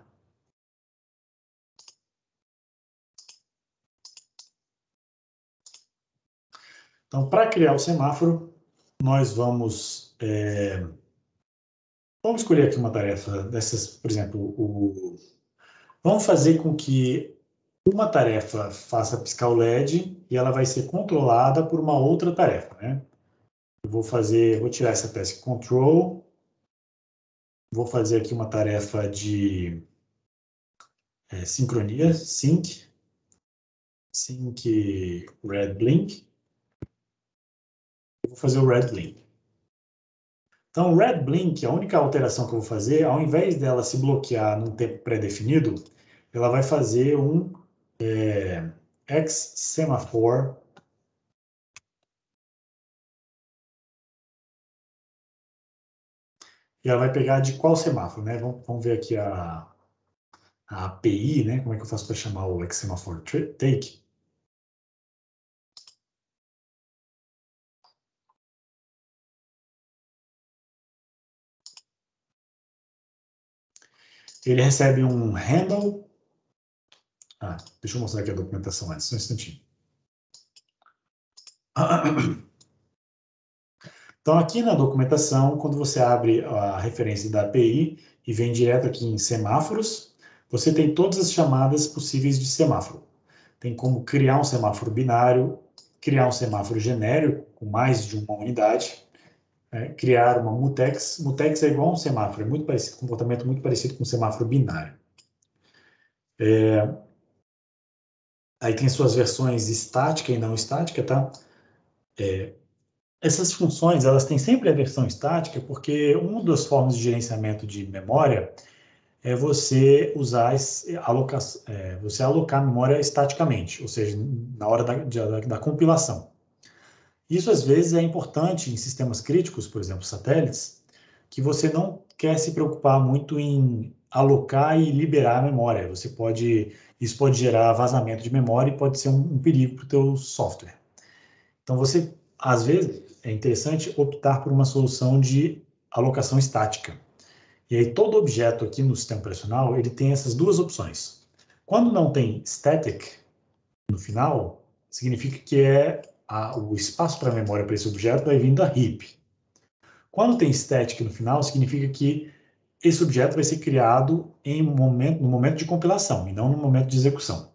Então, para criar o semáforo, nós vamos, é, vamos escolher aqui uma tarefa dessas, por exemplo, o, vamos fazer com que uma tarefa faça piscar o L E D e ela vai ser controlada por uma outra tarefa, né? Eu vou fazer, vou tirar essa task control, vou fazer aqui uma tarefa de é, sincronia, sync, sync red blink. Eu vou fazer o red blink. Então, o red blink, a única alteração que eu vou fazer, ao invés dela se bloquear num tempo pré-definido, ela vai fazer um é, X semaphore e ela vai pegar de qual semáforo, né? Vamos, vamos ver aqui a, a A P I, né? Como é que eu faço para chamar o X semaphore take? Ele recebe um handle. Ah, deixa eu mostrar aqui a documentação antes, só um instantinho. Então, aqui na documentação, quando você abre a referência da A P I e vem direto aqui em semáforos, você tem todas as chamadas possíveis de semáforo. Tem como criar um semáforo binário, criar um semáforo genérico com mais de uma unidade, né? Criar uma mutex. Mutex é igual a um semáforo, é muito parecido, comportamento muito parecido com um semáforo binário. É... Aí tem suas versões estática e não estática, tá? É... Essas funções, elas têm sempre a versão estática, porque uma das formas de gerenciamento de memória é você usar, alocar, é, você alocar memória estaticamente, ou seja, na hora da, da, da compilação. Isso, às vezes, é importante em sistemas críticos, por exemplo, satélites, que você não quer se preocupar muito em alocar e liberar a memória. Você pode, isso pode gerar vazamento de memória e pode ser um, um perigo para o teu software. Então, você, às vezes, é interessante optar por uma solução de alocação estática. E aí, todo objeto aqui no sistema operacional, ele tem essas duas opções. Quando não tem static no final, significa que é a, o espaço para a memória para esse objeto vai vir da heap. Quando tem static no final, significa que esse objeto vai ser criado em um momento, no momento de compilação, e não no momento de execução.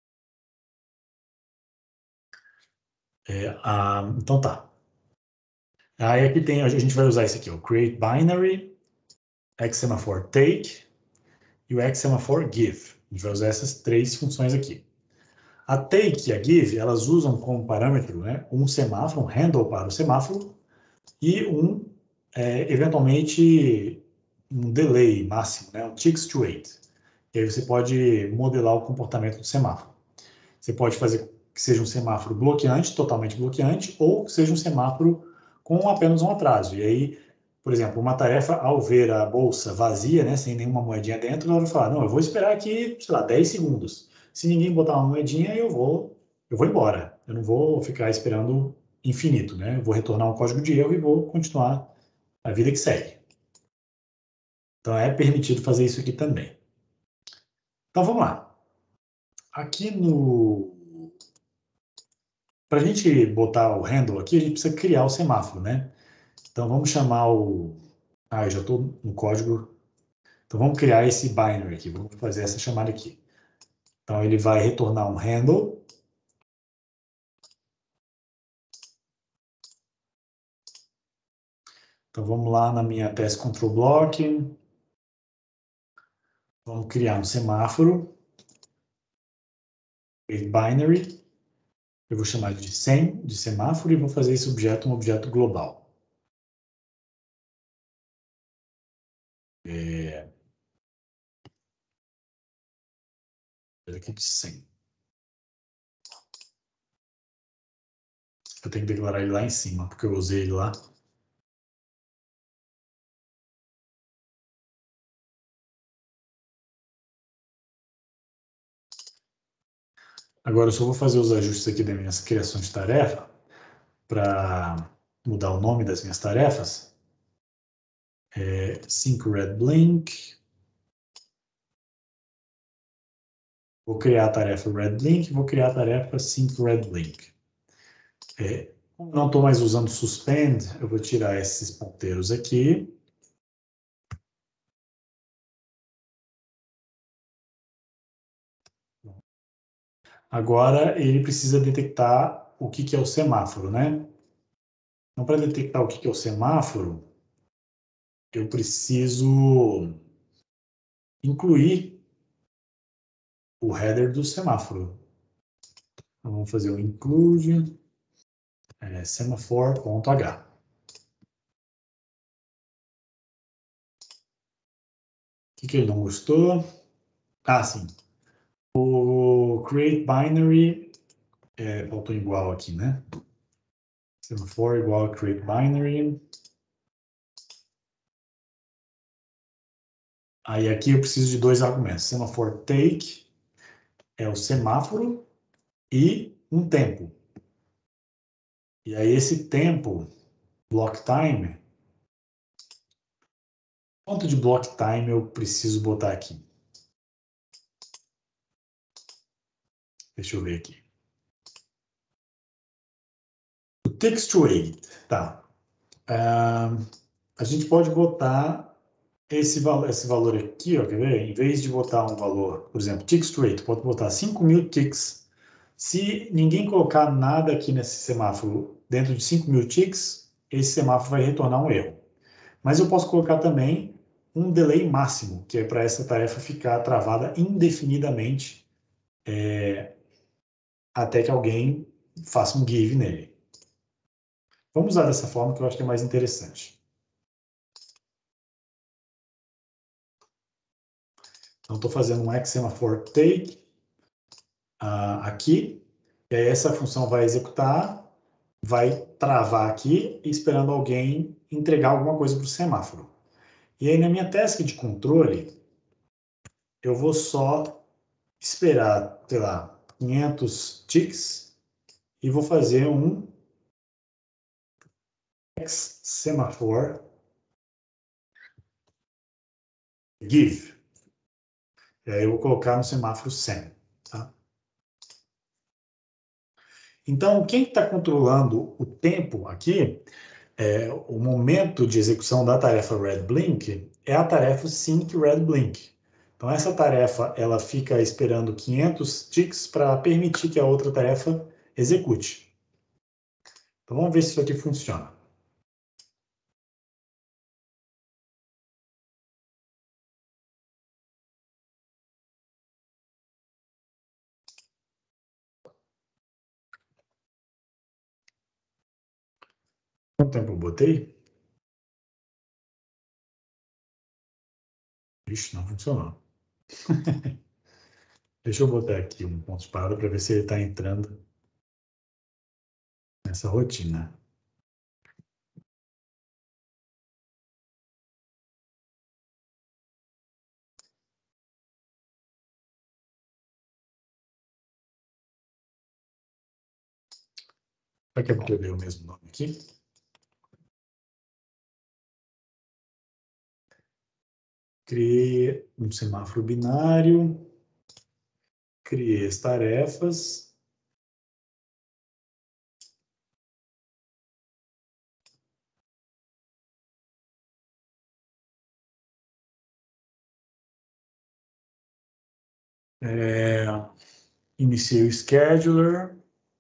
É, ah, então tá. Aí aqui tem, a gente vai usar esse aqui, o create binary, X semaphore take e o X semaphore give. A gente vai usar essas três funções aqui. A take e a give, elas usam como parâmetro, né, um semáforo, um handle para o semáforo e um, é, eventualmente, um delay máximo, né, um ticks to wait. E aí você pode modelar o comportamento do semáforo. Você pode fazer que seja um semáforo bloqueante, totalmente bloqueante, ou que seja um semáforo com apenas um atraso. E aí, por exemplo, uma tarefa, ao ver a bolsa vazia, né, sem nenhuma moedinha dentro, ela vai falar, não, eu vou esperar aqui, sei lá, dez segundos. Se ninguém botar uma moedinha, eu vou, eu vou embora. Eu não vou ficar esperando infinito, né? Eu vou retornar um código de erro e vou continuar a vida que segue. Então, é permitido fazer isso aqui também. Então, vamos lá. Aqui no... Para a gente botar o handle aqui, a gente precisa criar o semáforo, né? Então, vamos chamar o... Ah, eu já estou no código. Então, vamos criar esse binary aqui. Vamos fazer essa chamada aqui. Então, ele vai retornar um handle. Então, vamos lá na minha test control block. Vamos criar um semáforo. Binary. Eu vou chamar de sem, de semáforo, e vou fazer esse objeto um objeto global. É... Aqui de cem. Eu tenho que declarar ele lá em cima, porque eu usei ele lá. Agora eu só vou fazer os ajustes aqui das minhas criações de tarefa, para mudar o nome das minhas tarefas. É, sync red blink. Vou criar a tarefa red blink, vou criar a tarefa sync red blink. É, não estou mais usando suspend, eu vou tirar esses ponteiros aqui. Agora ele precisa detectar o que, que é o semáforo, né? Então, para detectar o que é o semáforo, eu preciso incluir o header do semáforo. Então, vamos fazer o include é, semaphore.h. O que, que ele não gostou? Ah, sim. O create binary é, faltou igual aqui, né? Semaphore igual a create binary. Aí aqui eu preciso de dois argumentos. Semaphore take é o semáforo e um tempo. E aí esse tempo, block time, quanto de block time eu preciso botar aqui? Deixa eu ver aqui. O text to wait, tá. Uh, a gente pode botar esse, val esse valor aqui, ó, quer ver? Em vez de botar um valor, por exemplo, ticks to wait, pode botar cinco mil ticks. Se ninguém colocar nada aqui nesse semáforo dentro de cinco mil ticks, esse semáforo vai retornar um erro. Mas eu posso colocar também um delay máximo, que é para essa tarefa ficar travada indefinidamente é, até que alguém faça um give nele. Vamos usar dessa forma que eu acho que é mais interessante. Então, estou fazendo um xSemaphore take uh, aqui, e aí essa função vai executar, vai travar aqui, esperando alguém entregar alguma coisa para o semáforo. E aí, na minha task de controle, eu vou só esperar, sei lá, quinhentos ticks e vou fazer um xSemaphore give. E aí eu vou colocar no semáforo sem. Tá? Então, quem está controlando o tempo aqui, é, o momento de execução da tarefa readBlink, é a tarefa syncReadBlink. Então, essa tarefa ela fica esperando quinhentos ticks para permitir que a outra tarefa execute. Então, vamos ver se isso aqui funciona. Quanto tempo eu botei? Ixi, não funcionou. Deixa eu botar aqui um ponto de parada para ver se ele está entrando nessa rotina. Será que é porque eu dei o mesmo nome aqui? Criei um semáforo binário. Criei as tarefas. É, iniciei o scheduler.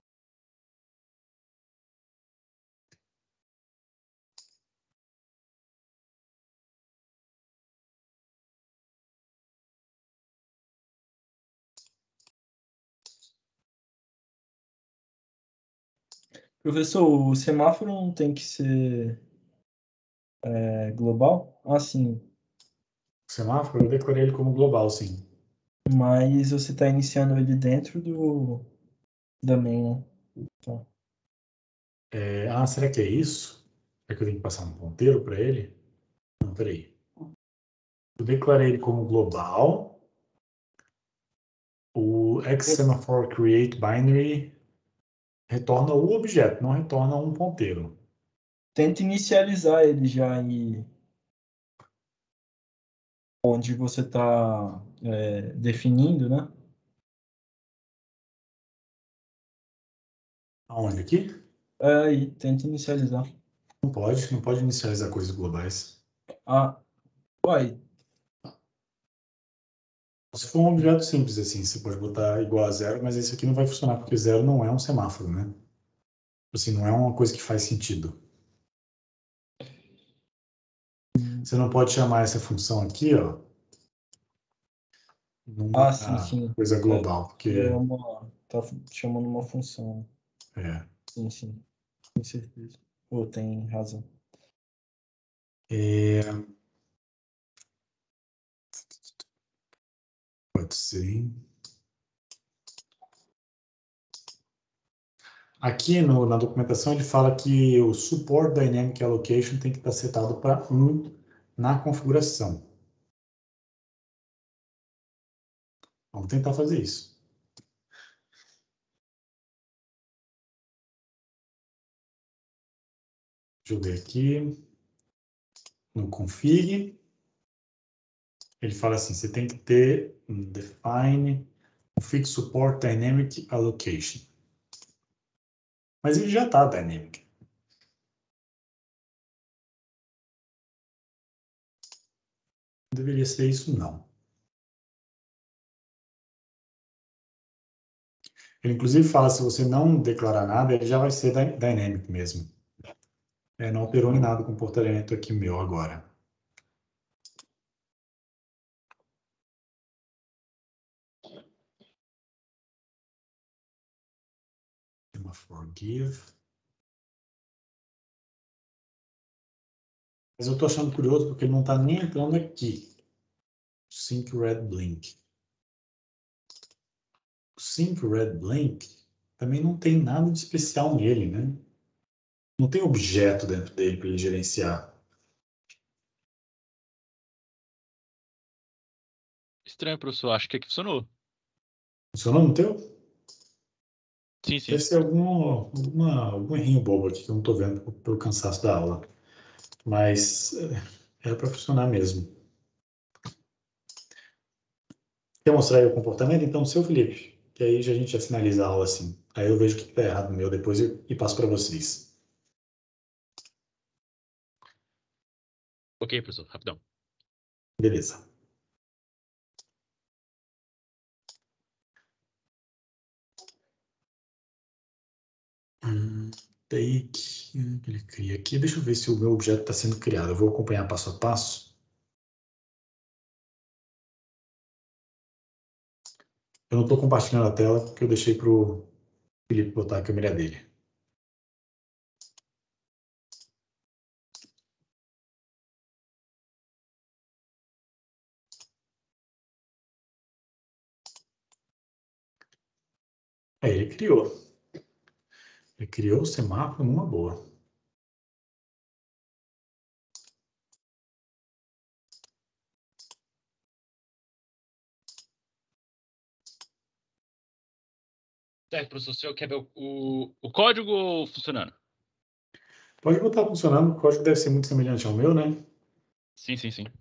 Professor, o semáforo não tem que ser é, global? Ah, sim. O semáforo, eu decorei ele como global, sim. Mas você está iniciando ele dentro do da main, né? Tá. É, ah, será que é isso? Será que eu tenho que passar um ponteiro para ele? Não, peraí. Eu declarei ele como global. O xSemaphore create binary retorna o objeto, não retorna um ponteiro. Tenta inicializar ele já em onde você está é, definindo, né? Aonde aqui? É, aí, tenta inicializar. Não pode, não pode inicializar coisas globais. Ah, uai. Se for um objeto simples assim, você pode botar igual a zero, mas esse aqui não vai funcionar porque zero não é um semáforo, né? Assim, não é uma coisa que faz sentido. você não pode chamar essa função aqui, ó, numa Ah, sim, sim. coisa global, porque É uma, tá chamando uma função. é, Sim, sim. Com certeza. Pô, tem razão. é, pode ser. Aqui no, na documentação ele fala que o Support Dynamic Allocation tem que estar setado para um na configuração. Vamos tentar fazer isso. Deixa eu ver aqui. No config, ele fala assim, você tem que ter um define config support dynamic allocation. Mas ele já está dynamic. Não deveria ser isso, não. Ele, inclusive, fala, se você não declarar nada, ele já vai ser dy- dynamic mesmo. É, não alterou em nada o comportamento aqui meu agora. Uma forgive. Mas eu estou achando curioso porque ele não está nem entrando aqui. Sync red blink. O sync red blink também não tem nada de especial nele, né? Não tem objeto dentro dele para ele gerenciar. Estranho, professor. Acho que aqui funcionou. Funcionou no teu? Sim, sim. Deve ser algum, alguma, algum errinho bobo aqui que eu não estou vendo pelo cansaço da aula. Mas é, era para funcionar mesmo. Quer mostrar aí o comportamento? Então, seu Felipe. Que aí já a gente já finaliza a aula assim. Aí eu vejo o que está errado no meu depois e, e passo para vocês. Ok, professor. Rapidão. Beleza. Hum, take, que ele cria aqui. Deixa eu ver se o meu objeto está sendo criado. Eu vou acompanhar passo a passo. Eu não estou compartilhando a tela porque eu deixei para o Felipe botar a câmera dele. Aí ele criou. Ele criou o semáforo numa boa. Certo, professor. O senhor quer ver o, o, o código funcionando? Pode botar funcionando. O código deve ser muito semelhante ao meu, né? Sim, sim, sim.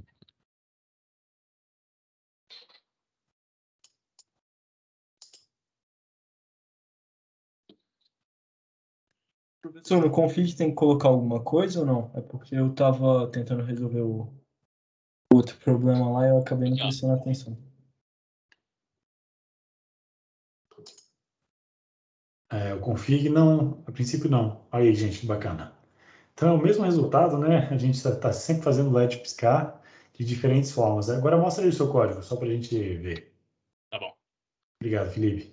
Professor, no config tem que colocar alguma coisa ou não? É porque eu tava tentando resolver o outro problema lá e eu acabei não Aqui, ó. prestando atenção. É, o config não, a princípio não. Aí, gente, que bacana. Então é o mesmo resultado, né? A gente está tá sempre fazendo o L E D piscar de diferentes formas. Agora mostra aí o seu código, só para a gente ver. Tá bom. Obrigado, Felipe.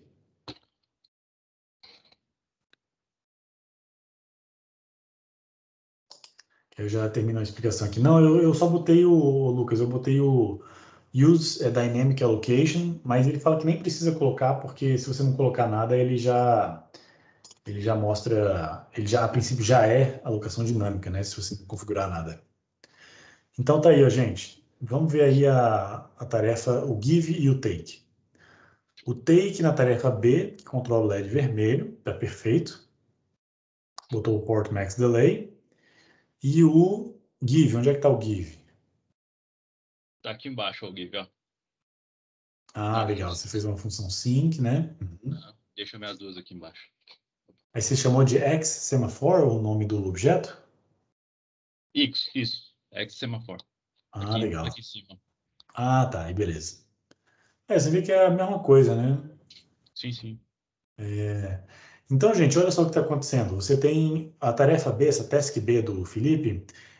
Eu já termino a explicação aqui. Não, eu, eu só botei o, Lucas, eu botei o Use Dynamic Allocation, mas ele fala que nem precisa colocar, porque se você não colocar nada, ele já, ele já mostra, ele já, a princípio, já é alocação dinâmica, né? Se você não configurar nada. Então tá aí, ó, gente. Vamos ver aí a, a tarefa, o give e o take. O take na tarefa B, que controla o L E D vermelho, tá perfeito. Botou o port max delay. E o give, onde é que tá o give? Tá aqui embaixo o give, ó. Ah, Ah, legal, isso. você fez uma função sync, né? Uhum. Ah, deixa minhas duas aqui embaixo. Aí você chamou de x semaphore, o nome do objeto? Isso, isso. X semaphore. Ah, Aqui, legal. aqui em cima. Ah, tá, aí beleza. É, você vê que é a mesma coisa, né? Sim, sim. É... Então, gente, olha só o que está acontecendo. Você tem a tarefa B, essa task B do Felipe,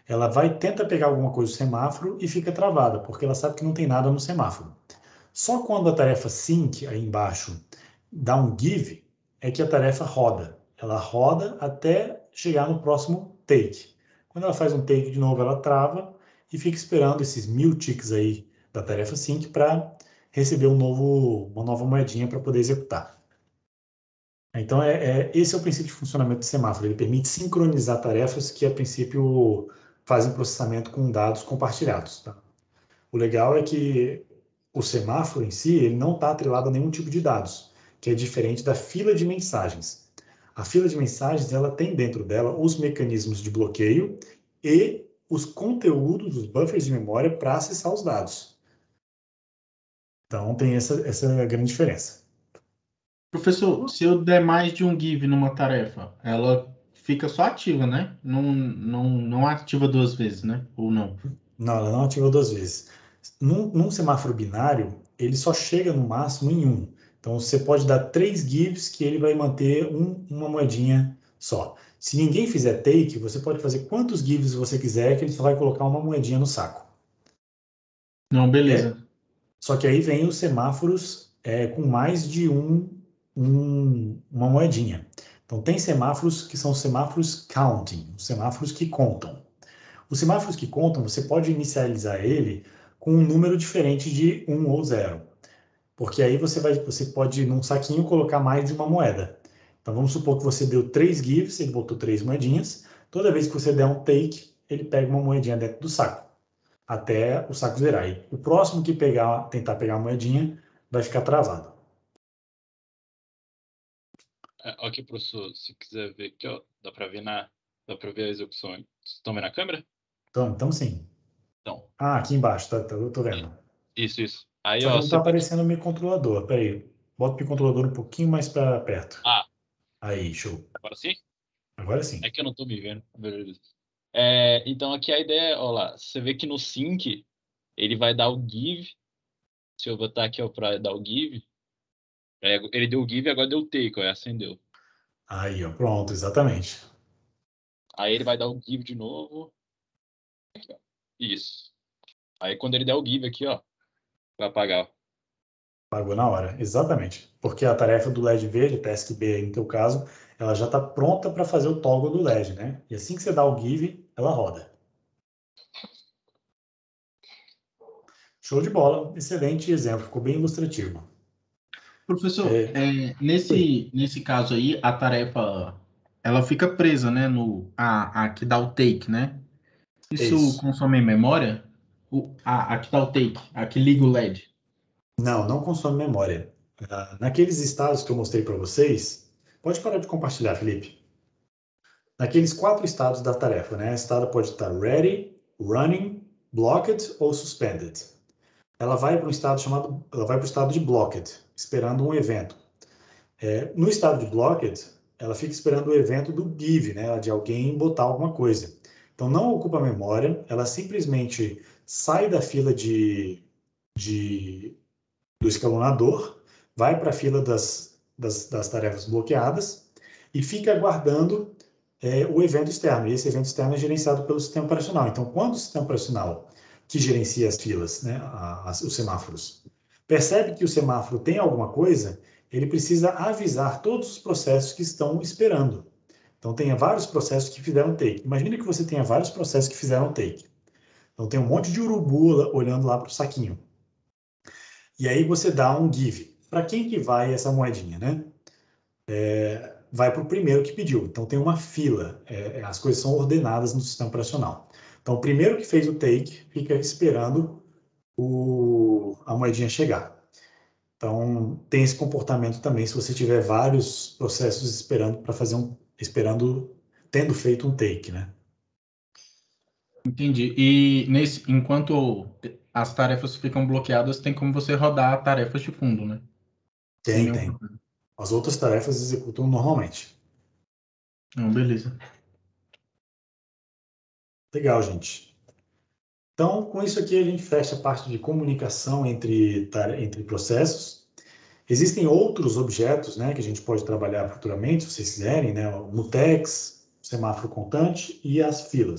ela vai tenta pegar alguma coisa do semáforo e fica travada, porque ela sabe que não tem nada no semáforo. Só quando a tarefa sync, aí embaixo, dá um give, é que a tarefa roda. Ela roda até chegar no próximo take. Quando ela faz um take de novo, ela trava e fica esperando esses mil ticks aí da tarefa sync para receber um novo, uma nova moedinha para poder executar. Então, é, é, esse é o princípio de funcionamento do semáforo. Ele permite sincronizar tarefas que, a princípio, fazem processamento com dados compartilhados. Tá? O legal é que o semáforo em si, ele não está atrelado a nenhum tipo de dados, que é diferente da fila de mensagens. A fila de mensagens, ela tem dentro dela os mecanismos de bloqueio e os conteúdos, os buffers de memória para acessar os dados. Então, tem essa, essa grande diferença. Professor, se eu der mais de um give numa tarefa, ela fica só ativa, né? Não, não, não ativa duas vezes, né? Ou não? Não, ela não ativa duas vezes. Num, num semáforo binário, ele só chega no máximo em um. Então, você pode dar três gives que ele vai manter um, uma moedinha só. Se ninguém fizer take, você pode fazer quantos gives você quiser, que ele só vai colocar uma moedinha no saco. Não, beleza. É, só que aí vem os semáforos é, com mais de um, um, uma moedinha. Então, tem semáforos que são semáforos counting, os semáforos que contam. Os semáforos que contam, você pode inicializar ele com um número diferente de um ou zero. Porque aí você, vai, você pode, num saquinho, colocar mais de uma moeda. Então, vamos supor que você deu três gives, ele botou três moedinhas. Toda vez que você der um take, ele pega uma moedinha dentro do saco, até o saco zerar. E o próximo que pegar, tentar pegar a moedinha, vai ficar travado. É, ok, professor, se quiser ver aqui, ó, dá para ver na, dá para ver a execução. Vocês estão vendo a câmera? Então, então sim. Então. Ah, aqui embaixo, tá, tá, eu tô vendo. Isso, isso. Aí, Só ó, que não você tá pode... aparecendo o meu controlador. Peraí, bota o meu controlador um pouquinho mais para perto. Ah. Aí, show. Agora sim? Agora sim. É que eu não tô me vendo. Beleza. É, então, aqui a ideia, ó lá, você vê que no sync, ele vai dar o give. Se eu botar aqui, ó, para dar o give, é, ele deu o give e agora deu o take, ó, acendeu. Aí, ó, pronto, exatamente. Aí ele vai dar o give de novo. Aqui, ó. Isso. Aí quando ele der o give aqui, ó, vai apagar. Pagou na hora, exatamente. Porque a tarefa do L E D verde, task B aí no teu caso, ela já está pronta para fazer o toggle do L E D, né? E assim que você dá o give, ela roda. Show de bola, excelente exemplo, ficou bem ilustrativo. Professor, É... é, nesse, nesse caso aí, a tarefa, ela fica presa, né, no, a, a que dá o take, né? Isso, Isso. consome memória? O, a, a que dá o take, a que liga o L E D? Não, não consome memória. Ah, naqueles estados que eu mostrei para vocês, pode parar de compartilhar, Felipe. Naqueles quatro estados da tarefa, né? O estado pode estar ready, running, blocked ou suspended. Ela vai para um estado chamado, ela vai para o estado de blocked, esperando um evento. É, no estado de blocked, ela fica esperando o evento do give, né? De alguém botar alguma coisa. Então não ocupa memória, ela simplesmente sai da fila de, de do escalonador, vai para a fila das, das, das tarefas bloqueadas e fica aguardando é, o evento externo. E esse evento externo é gerenciado pelo sistema operacional. Então, quando o sistema operacional que gerencia as filas, né, as, os semáforos, percebe que o semáforo tem alguma coisa, ele precisa avisar todos os processos que estão esperando. Então, tem vários processos que fizeram take. Imagina que você tenha vários processos que fizeram take. Então, tem um monte de urubu olhando lá para o saquinho. E aí você dá um give. Para quem que vai essa moedinha, né? É, vai para o primeiro que pediu. Então tem uma fila. É, as coisas são ordenadas no sistema operacional. Então o primeiro que fez o take fica esperando o, a moedinha chegar. Então tem esse comportamento também se você tiver vários processos esperando para fazer um, esperando, tendo feito um take, né? Entendi. E nesse, enquanto as tarefas ficam bloqueadas, tem como você rodar tarefas de fundo, né? Sem Tem, nenhum tem. problema. As outras tarefas executam normalmente. Não, beleza. Legal, gente. Então, com isso aqui, a gente fecha a parte de comunicação entre, entre processos. Existem outros objetos, né, que a gente pode trabalhar futuramente, se vocês quiserem, né, o mutex, o semáforo contante e as filas.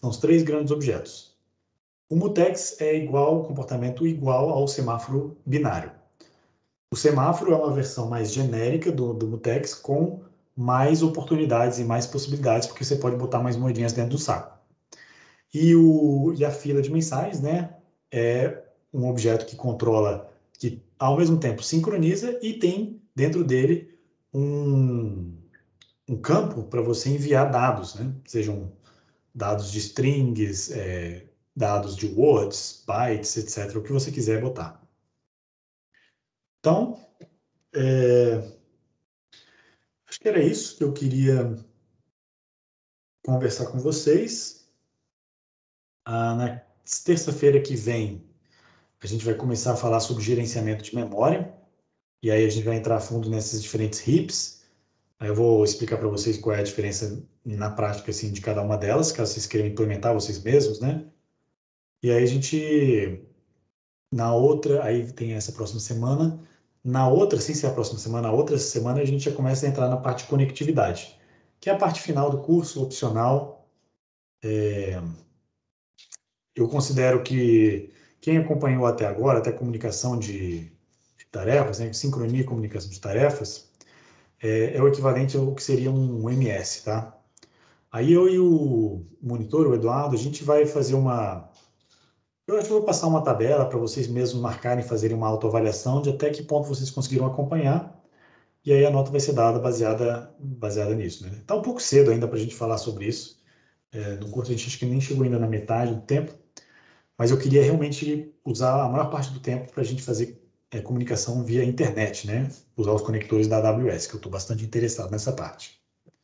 São os três grandes objetos. O mutex é igual, comportamento igual ao semáforo binário. O semáforo é uma versão mais genérica do, do mutex, com mais oportunidades e mais possibilidades, porque você pode botar mais moedinhas dentro do saco. E, o, e a fila de mensagens, né, é um objeto que controla, que ao mesmo tempo sincroniza e tem dentro dele um, um campo para você enviar dados, né, sejam dados de strings, é, dados de words, bytes, etcétera, o que você quiser botar. Então, é, acho que era isso que eu queria conversar com vocês. Ah, na terça-feira que vem, a gente vai começar a falar sobre gerenciamento de memória, e aí a gente vai entrar a fundo nessas diferentes hips. Aí eu vou explicar para vocês qual é a diferença na prática assim, de cada uma delas, caso vocês queiram implementar vocês mesmos, né? E aí a gente, na outra, aí tem essa próxima semana, na outra, sem ser a próxima semana, na outra semana a gente já começa a entrar na parte de conectividade, que é a parte final do curso, opcional. É... Eu considero que quem acompanhou até agora, até comunicação de, de tarefas, né, sincronia e comunicação de tarefas, é, é o equivalente ao que seria um M S, tá? Aí eu e o monitor, o Eduardo, a gente vai fazer uma... Eu acho que eu vou passar uma tabela para vocês mesmos marcarem, fazerem uma autoavaliação de até que ponto vocês conseguiram acompanhar, e aí a nota vai ser dada baseada, baseada nisso, né? Tá um pouco cedo ainda para a gente falar sobre isso. É, no curso a gente acho que nem chegou ainda na metade do tempo, mas eu queria realmente usar a maior parte do tempo para a gente fazer é, comunicação via internet, né? Usar os conectores da A W S, que eu estou bastante interessado nessa parte.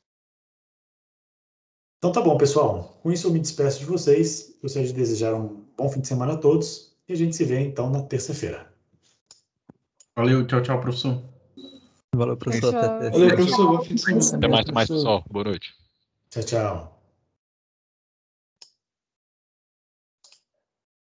Então tá bom, pessoal. Com isso eu me despeço de vocês. Gostaria de desejar um bom fim de semana a todos e a gente se vê então na terça-feira. Valeu, tchau, tchau, professor. Valeu, professor. Tchau. Até Valeu, terça. professor. Bom fim de semana. Até mais, mais pessoal. Boa noite. Tchau, tchau.